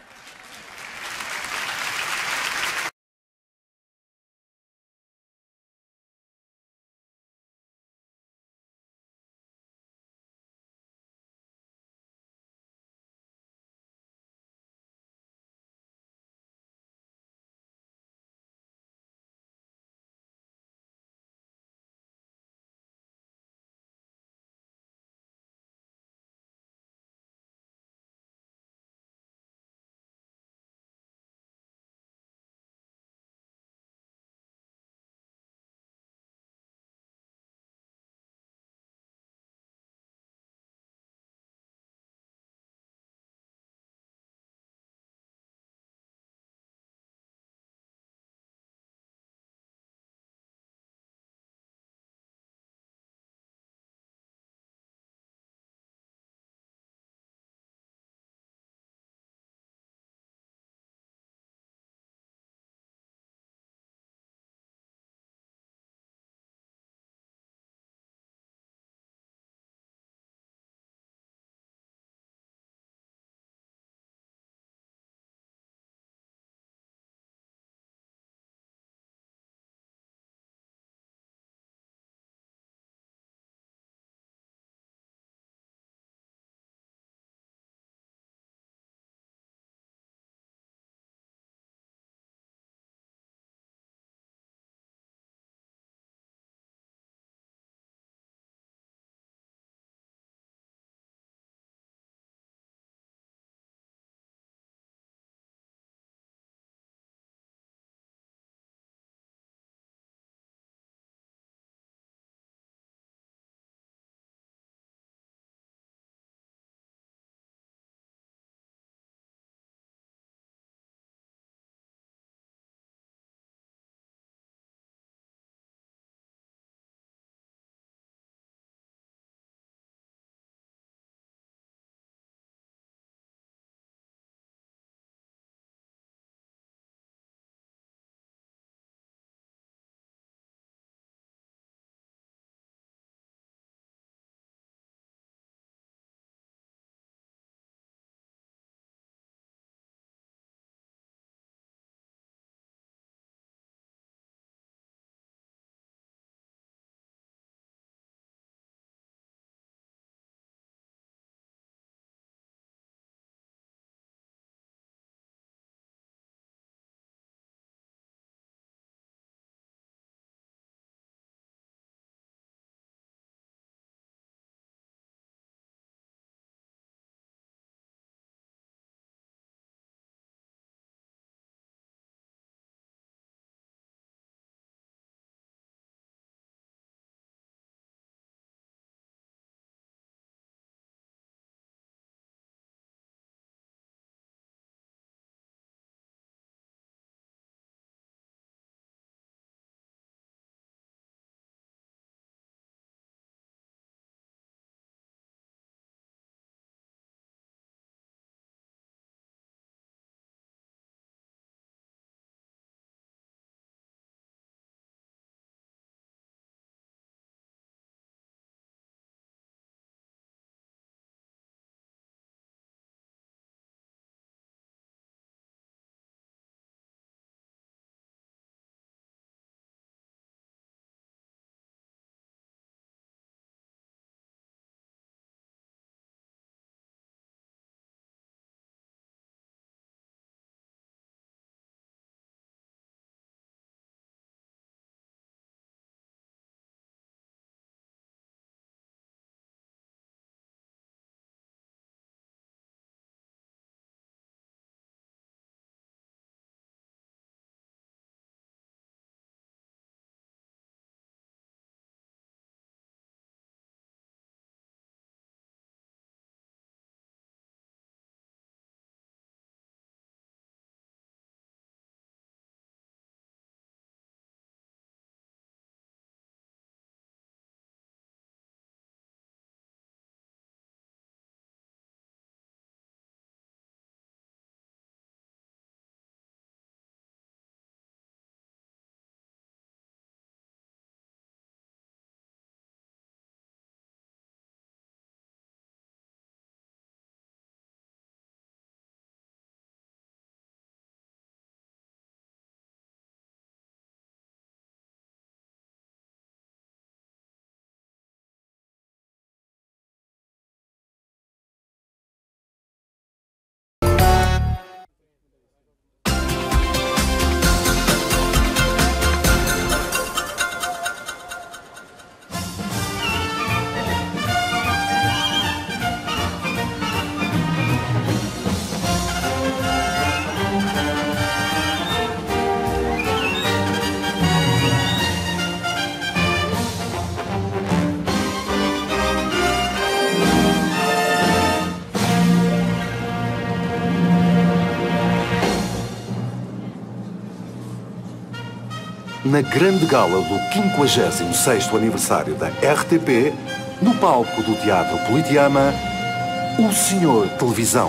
na grande gala do quinquagésimo sexto aniversário da R T P, no palco do Teatro Politeama, o senhor Televisão,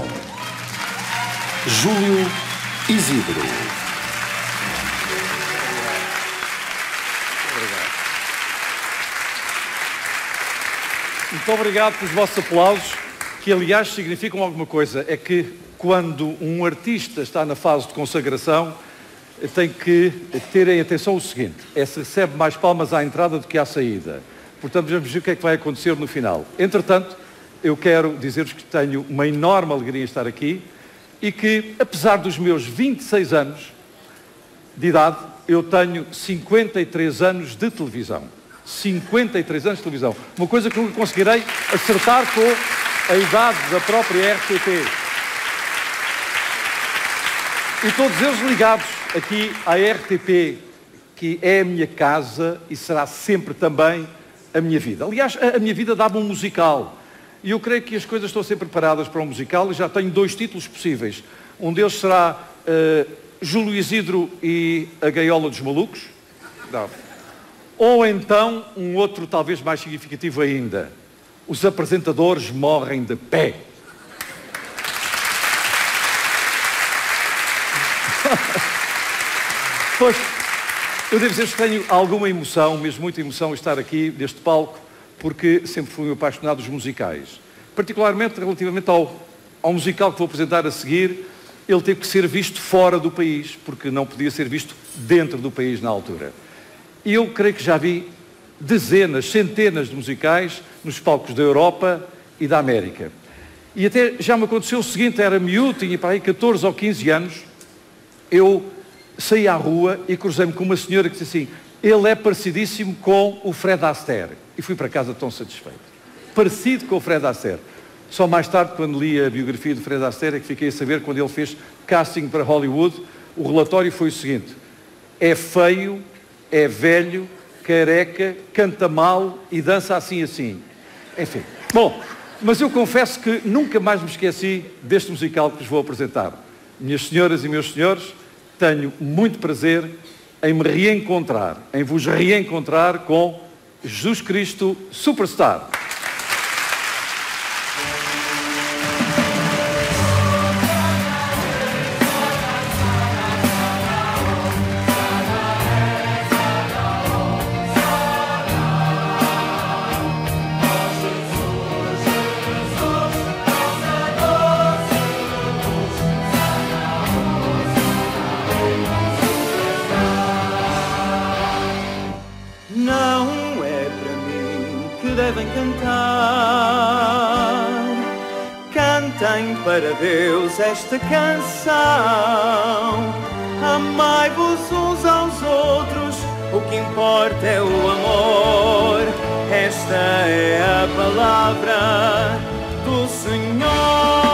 Júlio Isidro. Muito obrigado pelos vossos aplausos, que aliás significam alguma coisa. É que quando um artista está na fase de consagração, tem que ter em atenção o seguinte: é se recebe mais palmas à entrada do que à saída. Portanto, vamos ver o que é que vai acontecer no final. Entretanto, eu quero dizer-vos que tenho uma enorme alegria em estar aqui e que, apesar dos meus vinte e seis anos de idade, eu tenho cinquenta e três anos de televisão. cinquenta e três anos de televisão. Uma coisa que nunca conseguirei acertar com a idade da própria R T P. E todos eles ligados aqui à R T P, que é a minha casa e será sempre também a minha vida. Aliás, a, a minha vida dá-me um musical. E eu creio que as coisas estão a ser preparadas para um musical e já tenho dois títulos possíveis. Um deles será uh, Júlio Isidro e a Gaiola dos Malucos. Não. Ou então, um outro talvez mais significativo ainda: os apresentadores morrem de pé. Pois, eu devo dizer que tenho alguma emoção, mesmo muita emoção, estar aqui neste palco, porque sempre fui um apaixonado dos musicais. Particularmente relativamente ao, ao musical que vou apresentar a seguir, ele teve que ser visto fora do país, porque não podia ser visto dentro do país na altura. E eu creio que já vi dezenas, centenas de musicais nos palcos da Europa e da América. E até já me aconteceu o seguinte: era miúdo, tinha para aí catorze ou quinze anos, eu saí à rua e cruzei-me com uma senhora que disse assim: ele é parecidíssimo com o Fred Astaire. E fui para casa tão satisfeito. Parecido com o Fred Astaire. Só mais tarde, quando li a biografia do Fred Astaire, é que fiquei a saber, quando ele fez casting para Hollywood, o relatório foi o seguinte: é feio, é velho, careca, canta mal e dança assim assim. Enfim. Bom, mas eu confesso que nunca mais me esqueci deste musical que vos vou apresentar. Minhas senhoras e meus senhores, tenho muito prazer em me reencontrar, em vos reencontrar com Jesus Cristo Superstar. Para Deus esta canção, amai-vos uns aos outros, o que importa é o amor. Esta é a palavra do Senhor.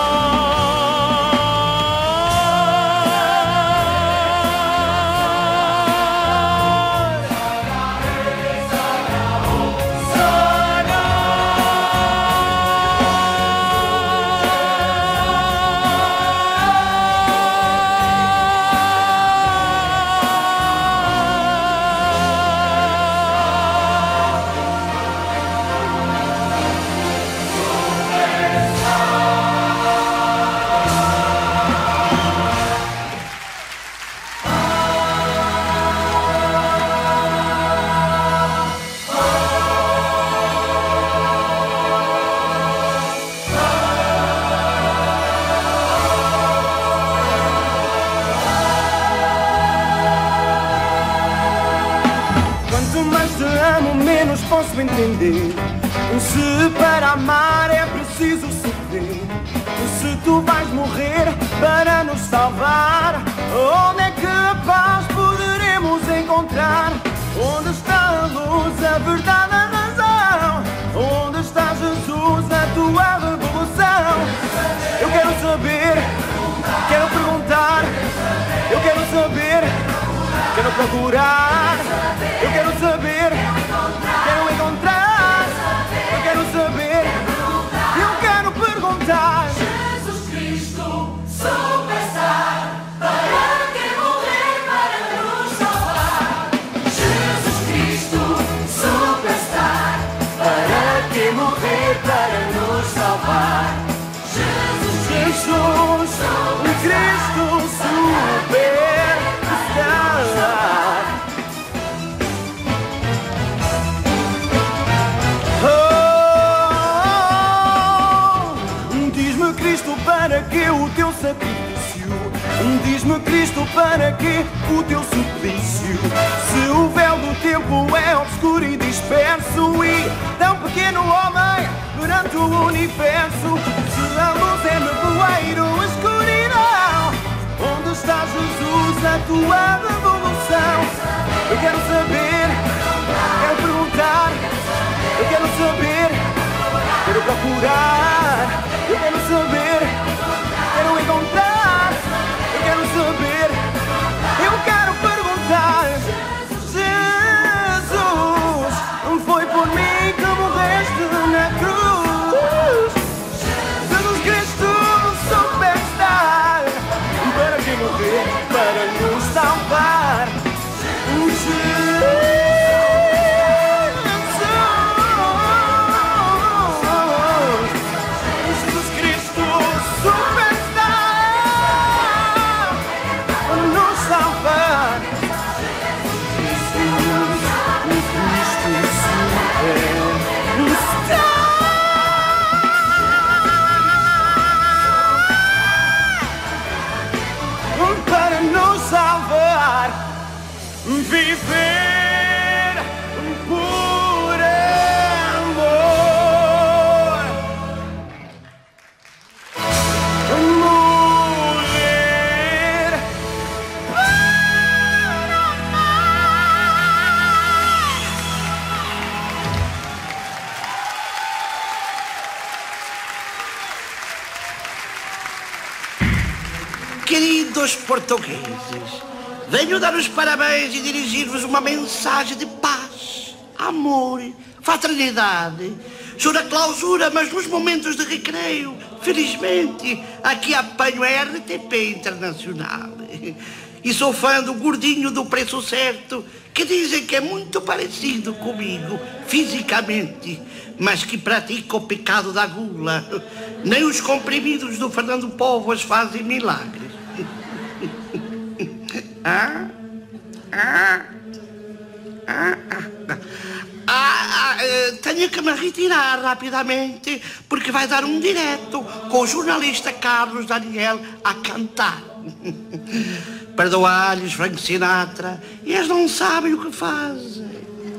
Posso entender se para amar é preciso sofrer, se tu vais morrer para nos salvar, onde é que a paz poderemos encontrar? Onde está a luz, a verdade, a razão? Onde está Jesus, a tua revolução? Eu quero saber, quero perguntar, eu quero saber, quero procurar, eu quero saber, quero encontrar, eu quero saber, eu quero perguntar. Jesus Cristo, Superstar, para que morrer para nos salvar? Cristo, para que o teu sacrifício? Diz-me, Cristo, para que o teu suplício? Se o véu do tempo é obscuro e disperso e tão pequeno homem durante o universo, se a luz é nevoeiro, escuridão, onde está Jesus, a tua revolução? Eu quero saber, quero perguntar, eu quero saber, quero procurar, eu quero saber, quero encontrar, eu quero saber, eu quero perguntar. Jesus, foi por mim que morreste na cruz. Jesus Cristo, superstar, para que morrer, para nos salvar. Jesus. Para nos salvar, viver por amor, morrer. Queridos portugueses, venho dar os parabéns e dirigir-vos uma mensagem de paz, amor, fraternidade. Sou da clausura, mas nos momentos de recreio, felizmente, aqui apanho a R T P Internacional. E sou fã do gordinho do preço certo, que dizem que é muito parecido comigo, fisicamente, mas que pratica o pecado da gula. Nem os comprimidos do Fernando Póvoas fazem milagres. Ah, ah, ah, ah, ah, tenho que me retirar rapidamente porque vai dar um direto com o jornalista Carlos Daniel a cantar. Perdoar-lhes, Frank Sinatra, e eles não sabem o que fazem.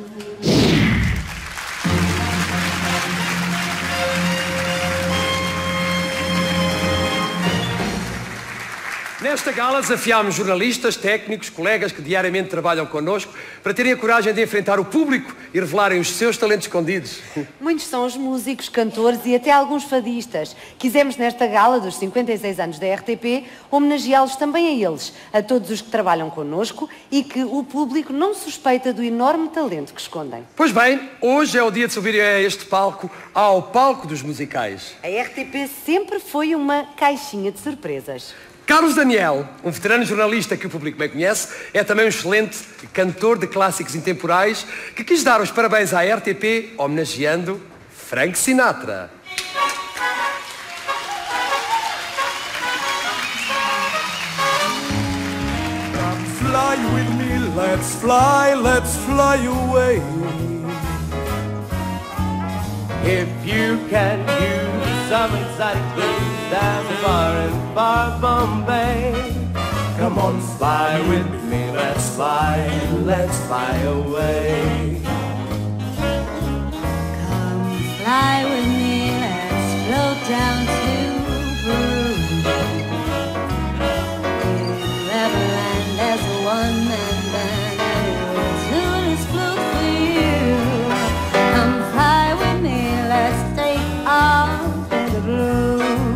Nesta gala desafiámos jornalistas, técnicos, colegas que diariamente trabalham connosco para terem a coragem de enfrentar o público e revelarem os seus talentos escondidos. Muitos são os músicos, cantores e até alguns fadistas. Quisemos nesta gala dos cinquenta e seis anos da R T P homenageá-los também a eles, a todos os que trabalham connosco e que o público não suspeita do enorme talento que escondem. Pois bem, hoje é o dia de subir a este palco, ao palco dos musicais. A R T P sempre foi uma caixinha de surpresas. Carlos Daniel, um veterano jornalista que o público bem conhece, é também um excelente cantor de clássicos intemporais que quis dar os parabéns à R T P homenageando Frank Sinatra. Come fly with me, let's fly, let's fly away. If you can use some exotic blues down far in far Bombay, come on, fly with me, let's fly, let's fly away. Come fly with me, let's float down to Peru. In Neverland there's a one-man band and we'll tune his flute for you. Come fly with me, let's take off in the blue.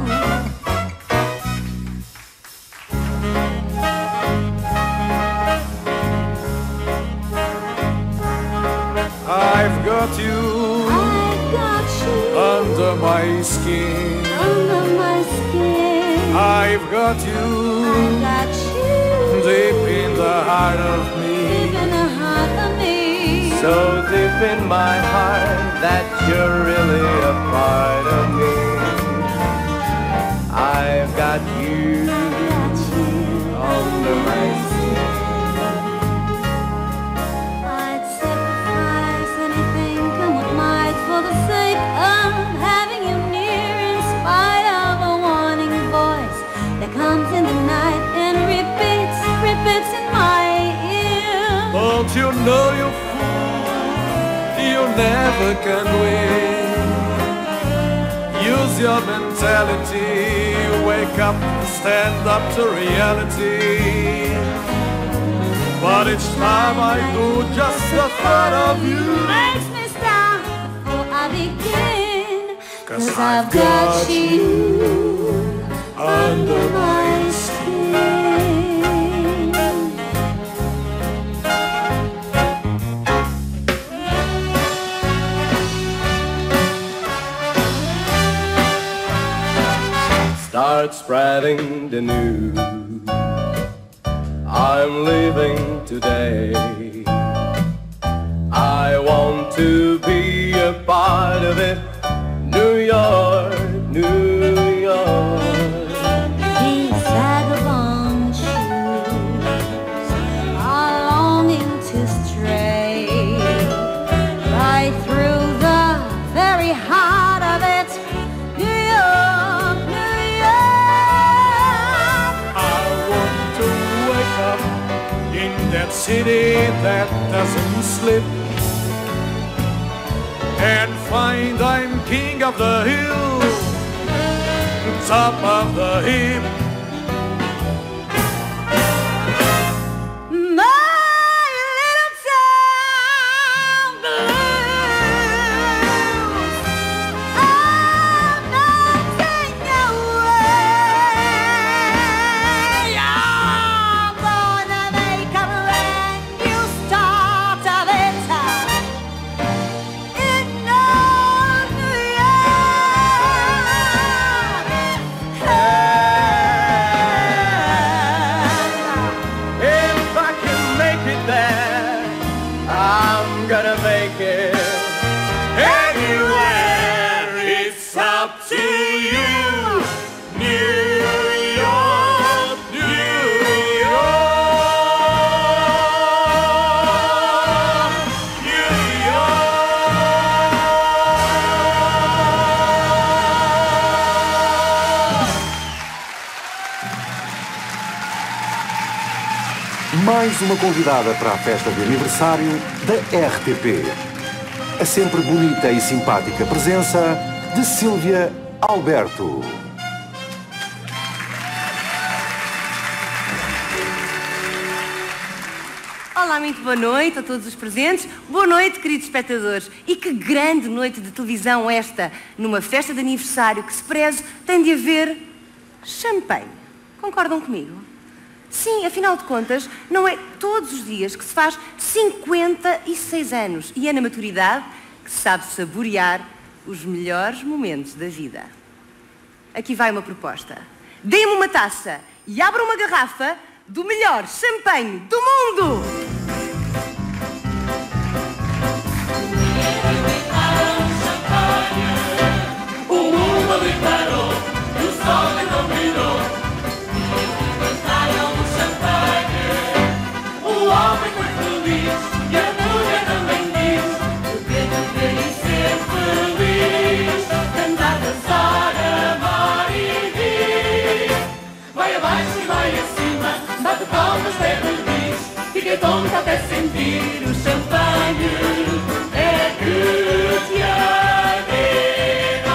I've got you, I've got you under my skin. under my skin. I've got you, I've got you deep in the heart of me. deep in the heart of me. So deep in my heart that you're really a part of me. I've got you under my skin. I'd sacrifice anything, come what might, for the sake of having you near, in spite of a one never can win. Use your mentality, wake up, stand up to reality. But each time I do, just the thought of you makes me stop before I begin. Cause I've got you under my skin. Start spreading the news. I'm leaving today. I want to be a part of it. New York, New York. These vagabond shoes are longing to stray right through the very heart of it. New York, New York. I want to wake up in that city that doesn't sleep and find I'm king of the hill, top of the heap. Mais uma convidada para a festa de aniversário da R T P. A sempre bonita e simpática presença de Sílvia Alberto. Olá, muito boa noite a todos os presentes. Boa noite, queridos espectadores. E que grande noite de televisão esta, numa festa de aniversário que se preze, tem de haver champanhe. Concordam comigo? Sim, afinal de contas, não é todos os dias que se faz cinquenta e seis anos e é na maturidade que se sabe saborear os melhores momentos da vida. Aqui vai uma proposta. Dê-me uma taça e abra uma garrafa do melhor champanhe do mundo! O mundo ali parou, e o sol então brilhou. Cantaram o champanhe, o homem foi feliz e a mulher também diz: beber, beber e ser feliz, cantar, dançar, amar e rir. Vai abaixo e vai acima, bate palmas, bebe e diz: fiquei tonta até sentir o champanhe, é que te anima.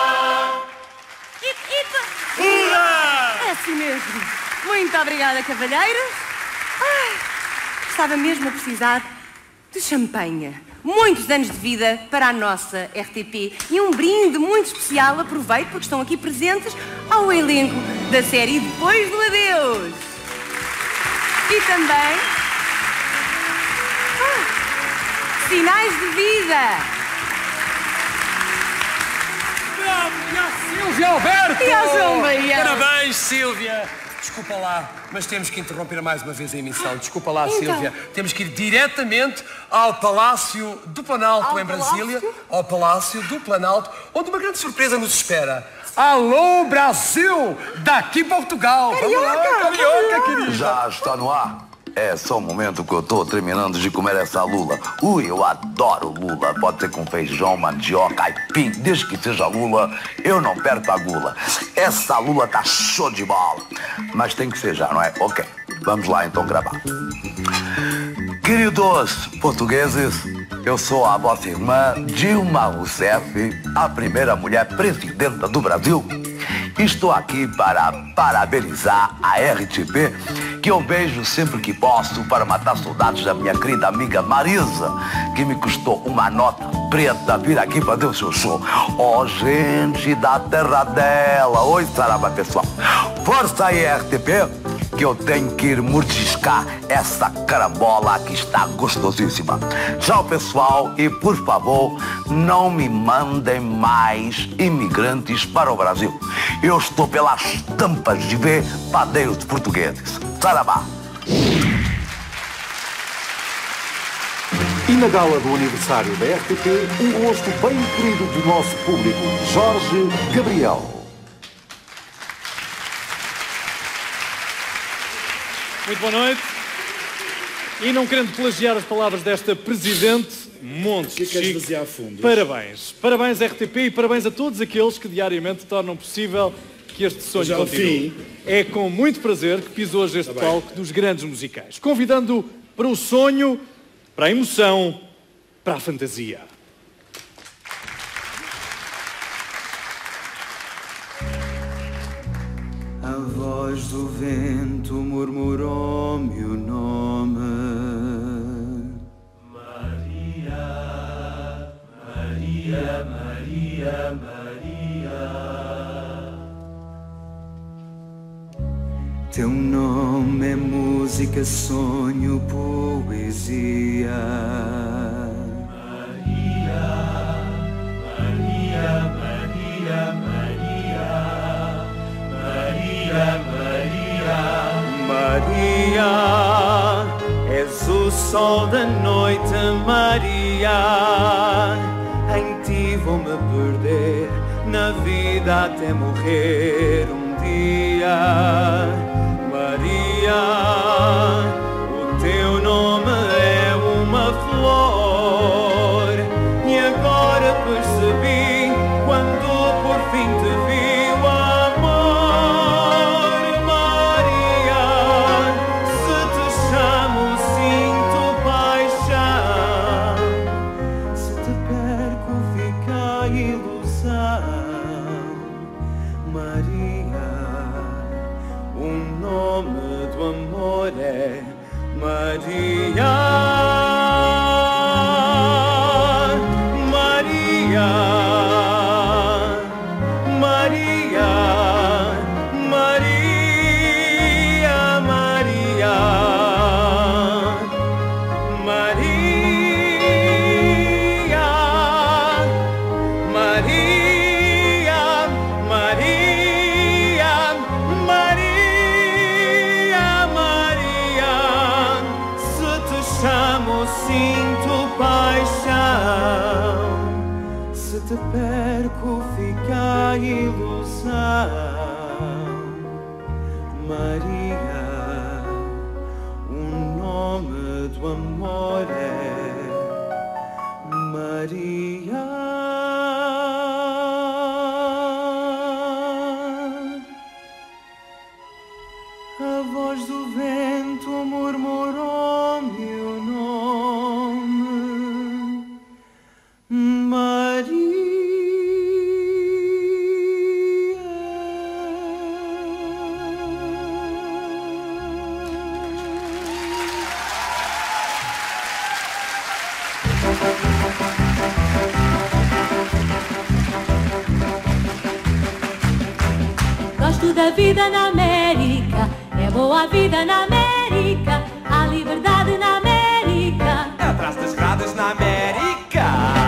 É assim mesmo. Muito obrigada, cavalheiros. Ai, estava mesmo a precisar de champanhe. Muitos anos de vida para a nossa R T P e um brinde muito especial, aproveito porque estão aqui presentes, ao elenco da série Depois do Adeus. E também ah, sinais de vida. Bravo, e a Sílvia Alberto! E ao João Baião. Parabéns, Sílvia! Desculpa lá, mas temos que interromper mais uma vez a emissão. Desculpa lá, Então. Sílvia. Temos que ir diretamente ao Palácio do Planalto, Ao em Brasília. Palácio? Ao Palácio do Planalto, onde uma grande surpresa nos espera. Alô, Brasil! Daqui Portugal! Vamos lá, Carioca, carioca, querido! Já está no ar? É só um momento que eu tô terminando de comer essa lula. Ui, eu adoro lula. Pode ser com feijão, mandioca, aipim. Desde que seja lula, eu não perco a gula. Essa lula tá show de bola. Mas tem que ser já, não é? Ok, vamos lá então gravar. Queridos portugueses, eu sou a vossa irmã Dilma Rousseff, a primeira mulher presidenta do Brasil. Estou aqui para parabenizar a R T P, que eu vejo sempre que posso para matar saudades da minha querida amiga Marisa, que me custou uma nota preta vir aqui fazer o seu show. Ó, oh, gente da terra dela. Oi, sarava, pessoal. Força aí, R T P, que eu tenho que ir mordiscar essa carambola que está gostosíssima. Tchau, pessoal, e por favor, não me mandem mais imigrantes para o Brasil. Eu estou pelas tampas de ver padeiros portugueses. Saravá! E na gala do aniversário da R T P, um rosto bem querido do nosso público, Jorge Gabriel. Muito boa noite. E não querendo plagiar as palavras desta Presidente, Montes de Chico, parabéns. Parabéns R T P e parabéns a todos aqueles que diariamente tornam possível que este sonho continue. É com muito prazer que piso hoje este palco dos grandes musicais, convidando-o para o sonho, para a emoção, para a fantasia. A voz do vento murmurou-me o nome. Maria, Maria, Maria, Maria. Teu nome é música, sonho, poesia. Maria, Maria, Maria, Maria. Maria, Maria, Maria, és o sol da noite, Maria. Em ti vou me perder na vida até morrer um dia. Maria, o teu nome é uma flor e agora percebi quando por fim te vi. Maria, Maria, Maria, Maria, Maria, Maria, Maria, Maria, Maria, chamo, sinto paixão. Se te perco, fica a ilusão. Maria, o nome do amor é Maria. A voz do vento murmurou-me o nome. Maria. Gosto da vida na América. É boa a vida na América, há liberdade na América. É atrás das grades na América.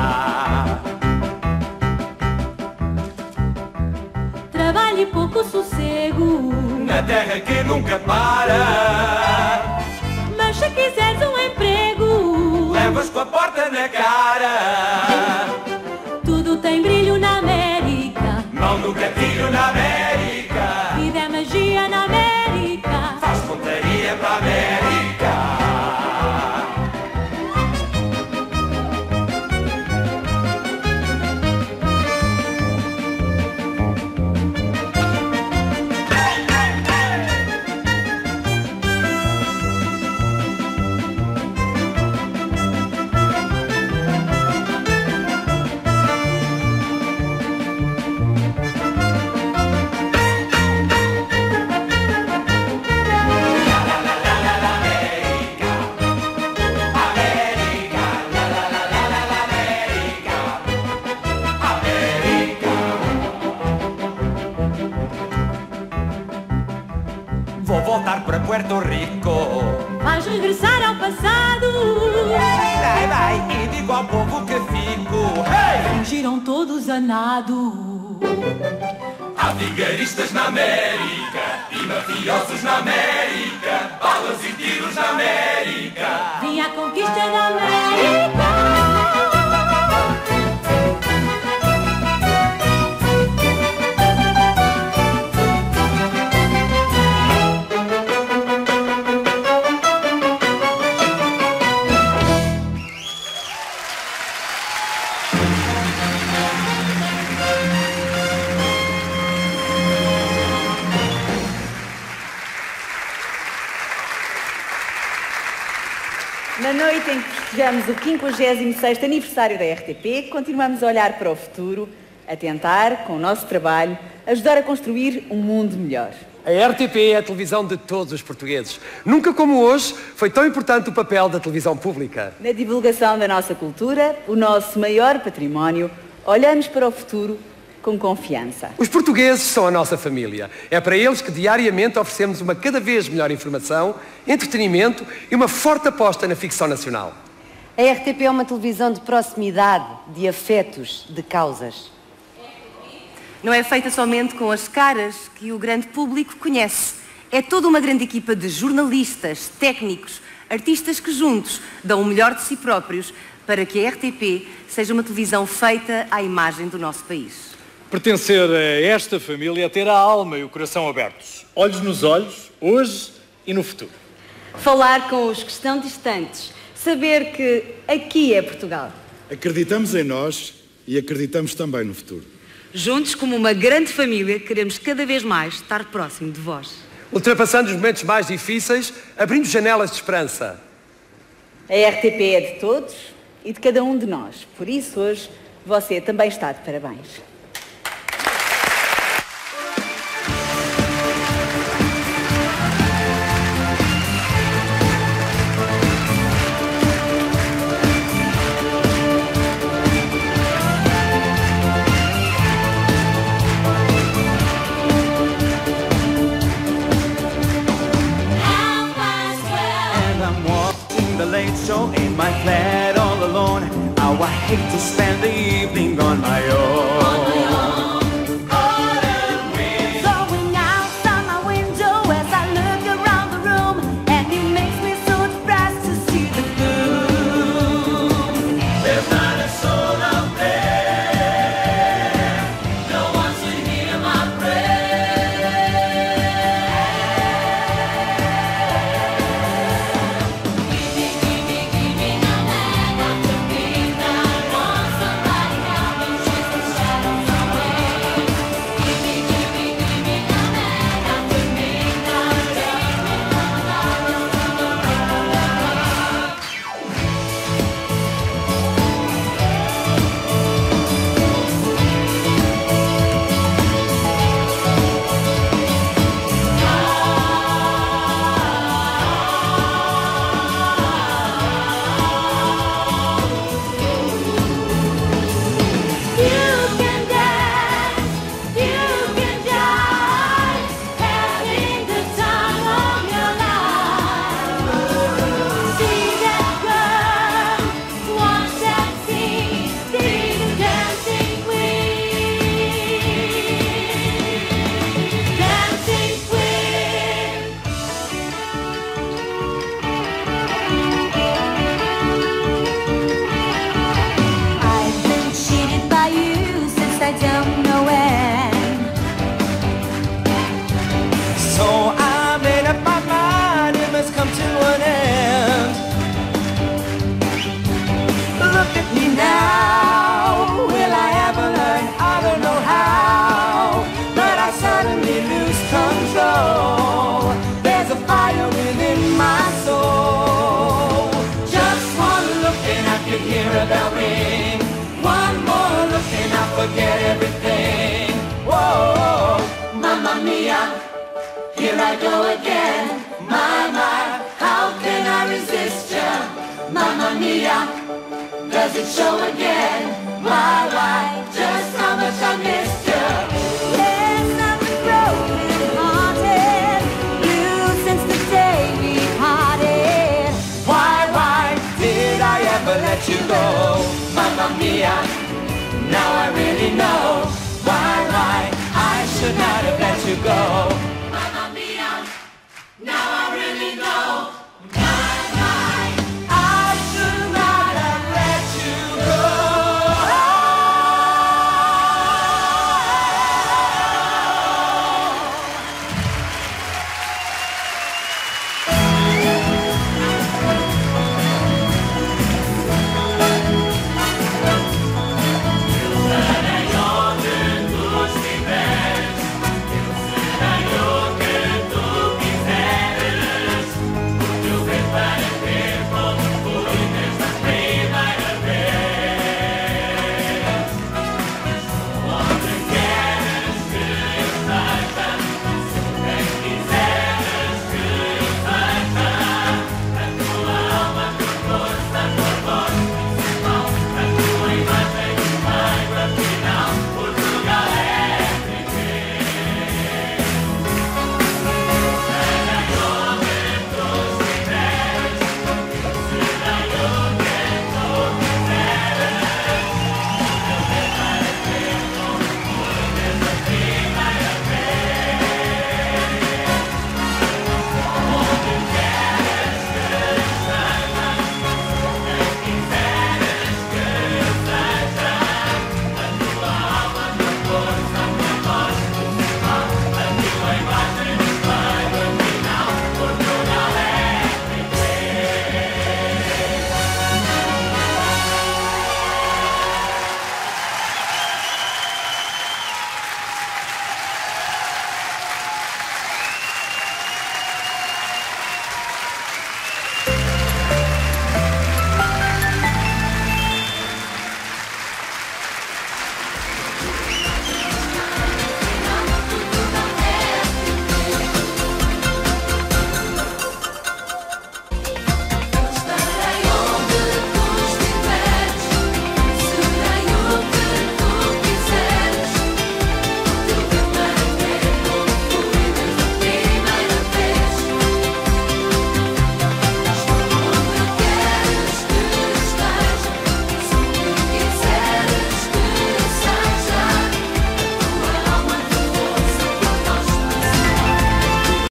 Trabalho e pouco sossego, na terra que nunca para. Mas se quiseres um emprego, levas com a porta na cara. Tudo tem brilho na América, mão no gatilho na América. Vida é magia na América, faz pontaria para a América. voltar para Puerto Rico. Vais regressar ao passado. Vai, vai, e digo ao povo que fico. Hey! Fugiram todos a nado. Há vigaristas na América e mafiosos na América, balas e tiros na América. Vim à conquista da América. Na noite em que festejamos o quinquagésimo sexto aniversário da R T P, continuamos a olhar para o futuro, a tentar, com o nosso trabalho, ajudar a construir um mundo melhor. A R T P é a televisão de todos os portugueses. Nunca como hoje foi tão importante o papel da televisão pública. Na divulgação da nossa cultura, o nosso maior património, olhamos para o futuro com confiança. Os portugueses são a nossa família. É para eles que diariamente oferecemos uma cada vez melhor informação, entretenimento e uma forte aposta na ficção nacional. A R T P é uma televisão de proximidade, de afetos, de causas. Não é feita somente com as caras que o grande público conhece. É toda uma grande equipa de jornalistas, técnicos, artistas que juntos dão o melhor de si próprios para que a R T P seja uma televisão feita à imagem do nosso país. Pertencer a esta família é ter a alma e o coração abertos. Olhos nos olhos, hoje e no futuro. Falar com os que estão distantes. Saber que aqui é Portugal. Acreditamos em nós e acreditamos também no futuro. Juntos, como uma grande família, queremos cada vez mais estar próximo de vós. Ultrapassando os momentos mais difíceis, abrindo janelas de esperança. A R T P é de todos e de cada um de nós. Por isso, hoje, você também está de parabéns. Show in my flat all alone. How I hate to spend the evening on my own. Going outside my window as I look around the room, and it makes me so depressed to see the gloom. There's not a soul out there, no one to hear my prayer. Forget everything. Whoa, Mamma mia, here I go again. My, my, how can I resist ya? Mamma mia, does it show again? Why, why, just how much I missed ya? There's nothing broken hearted. You you go.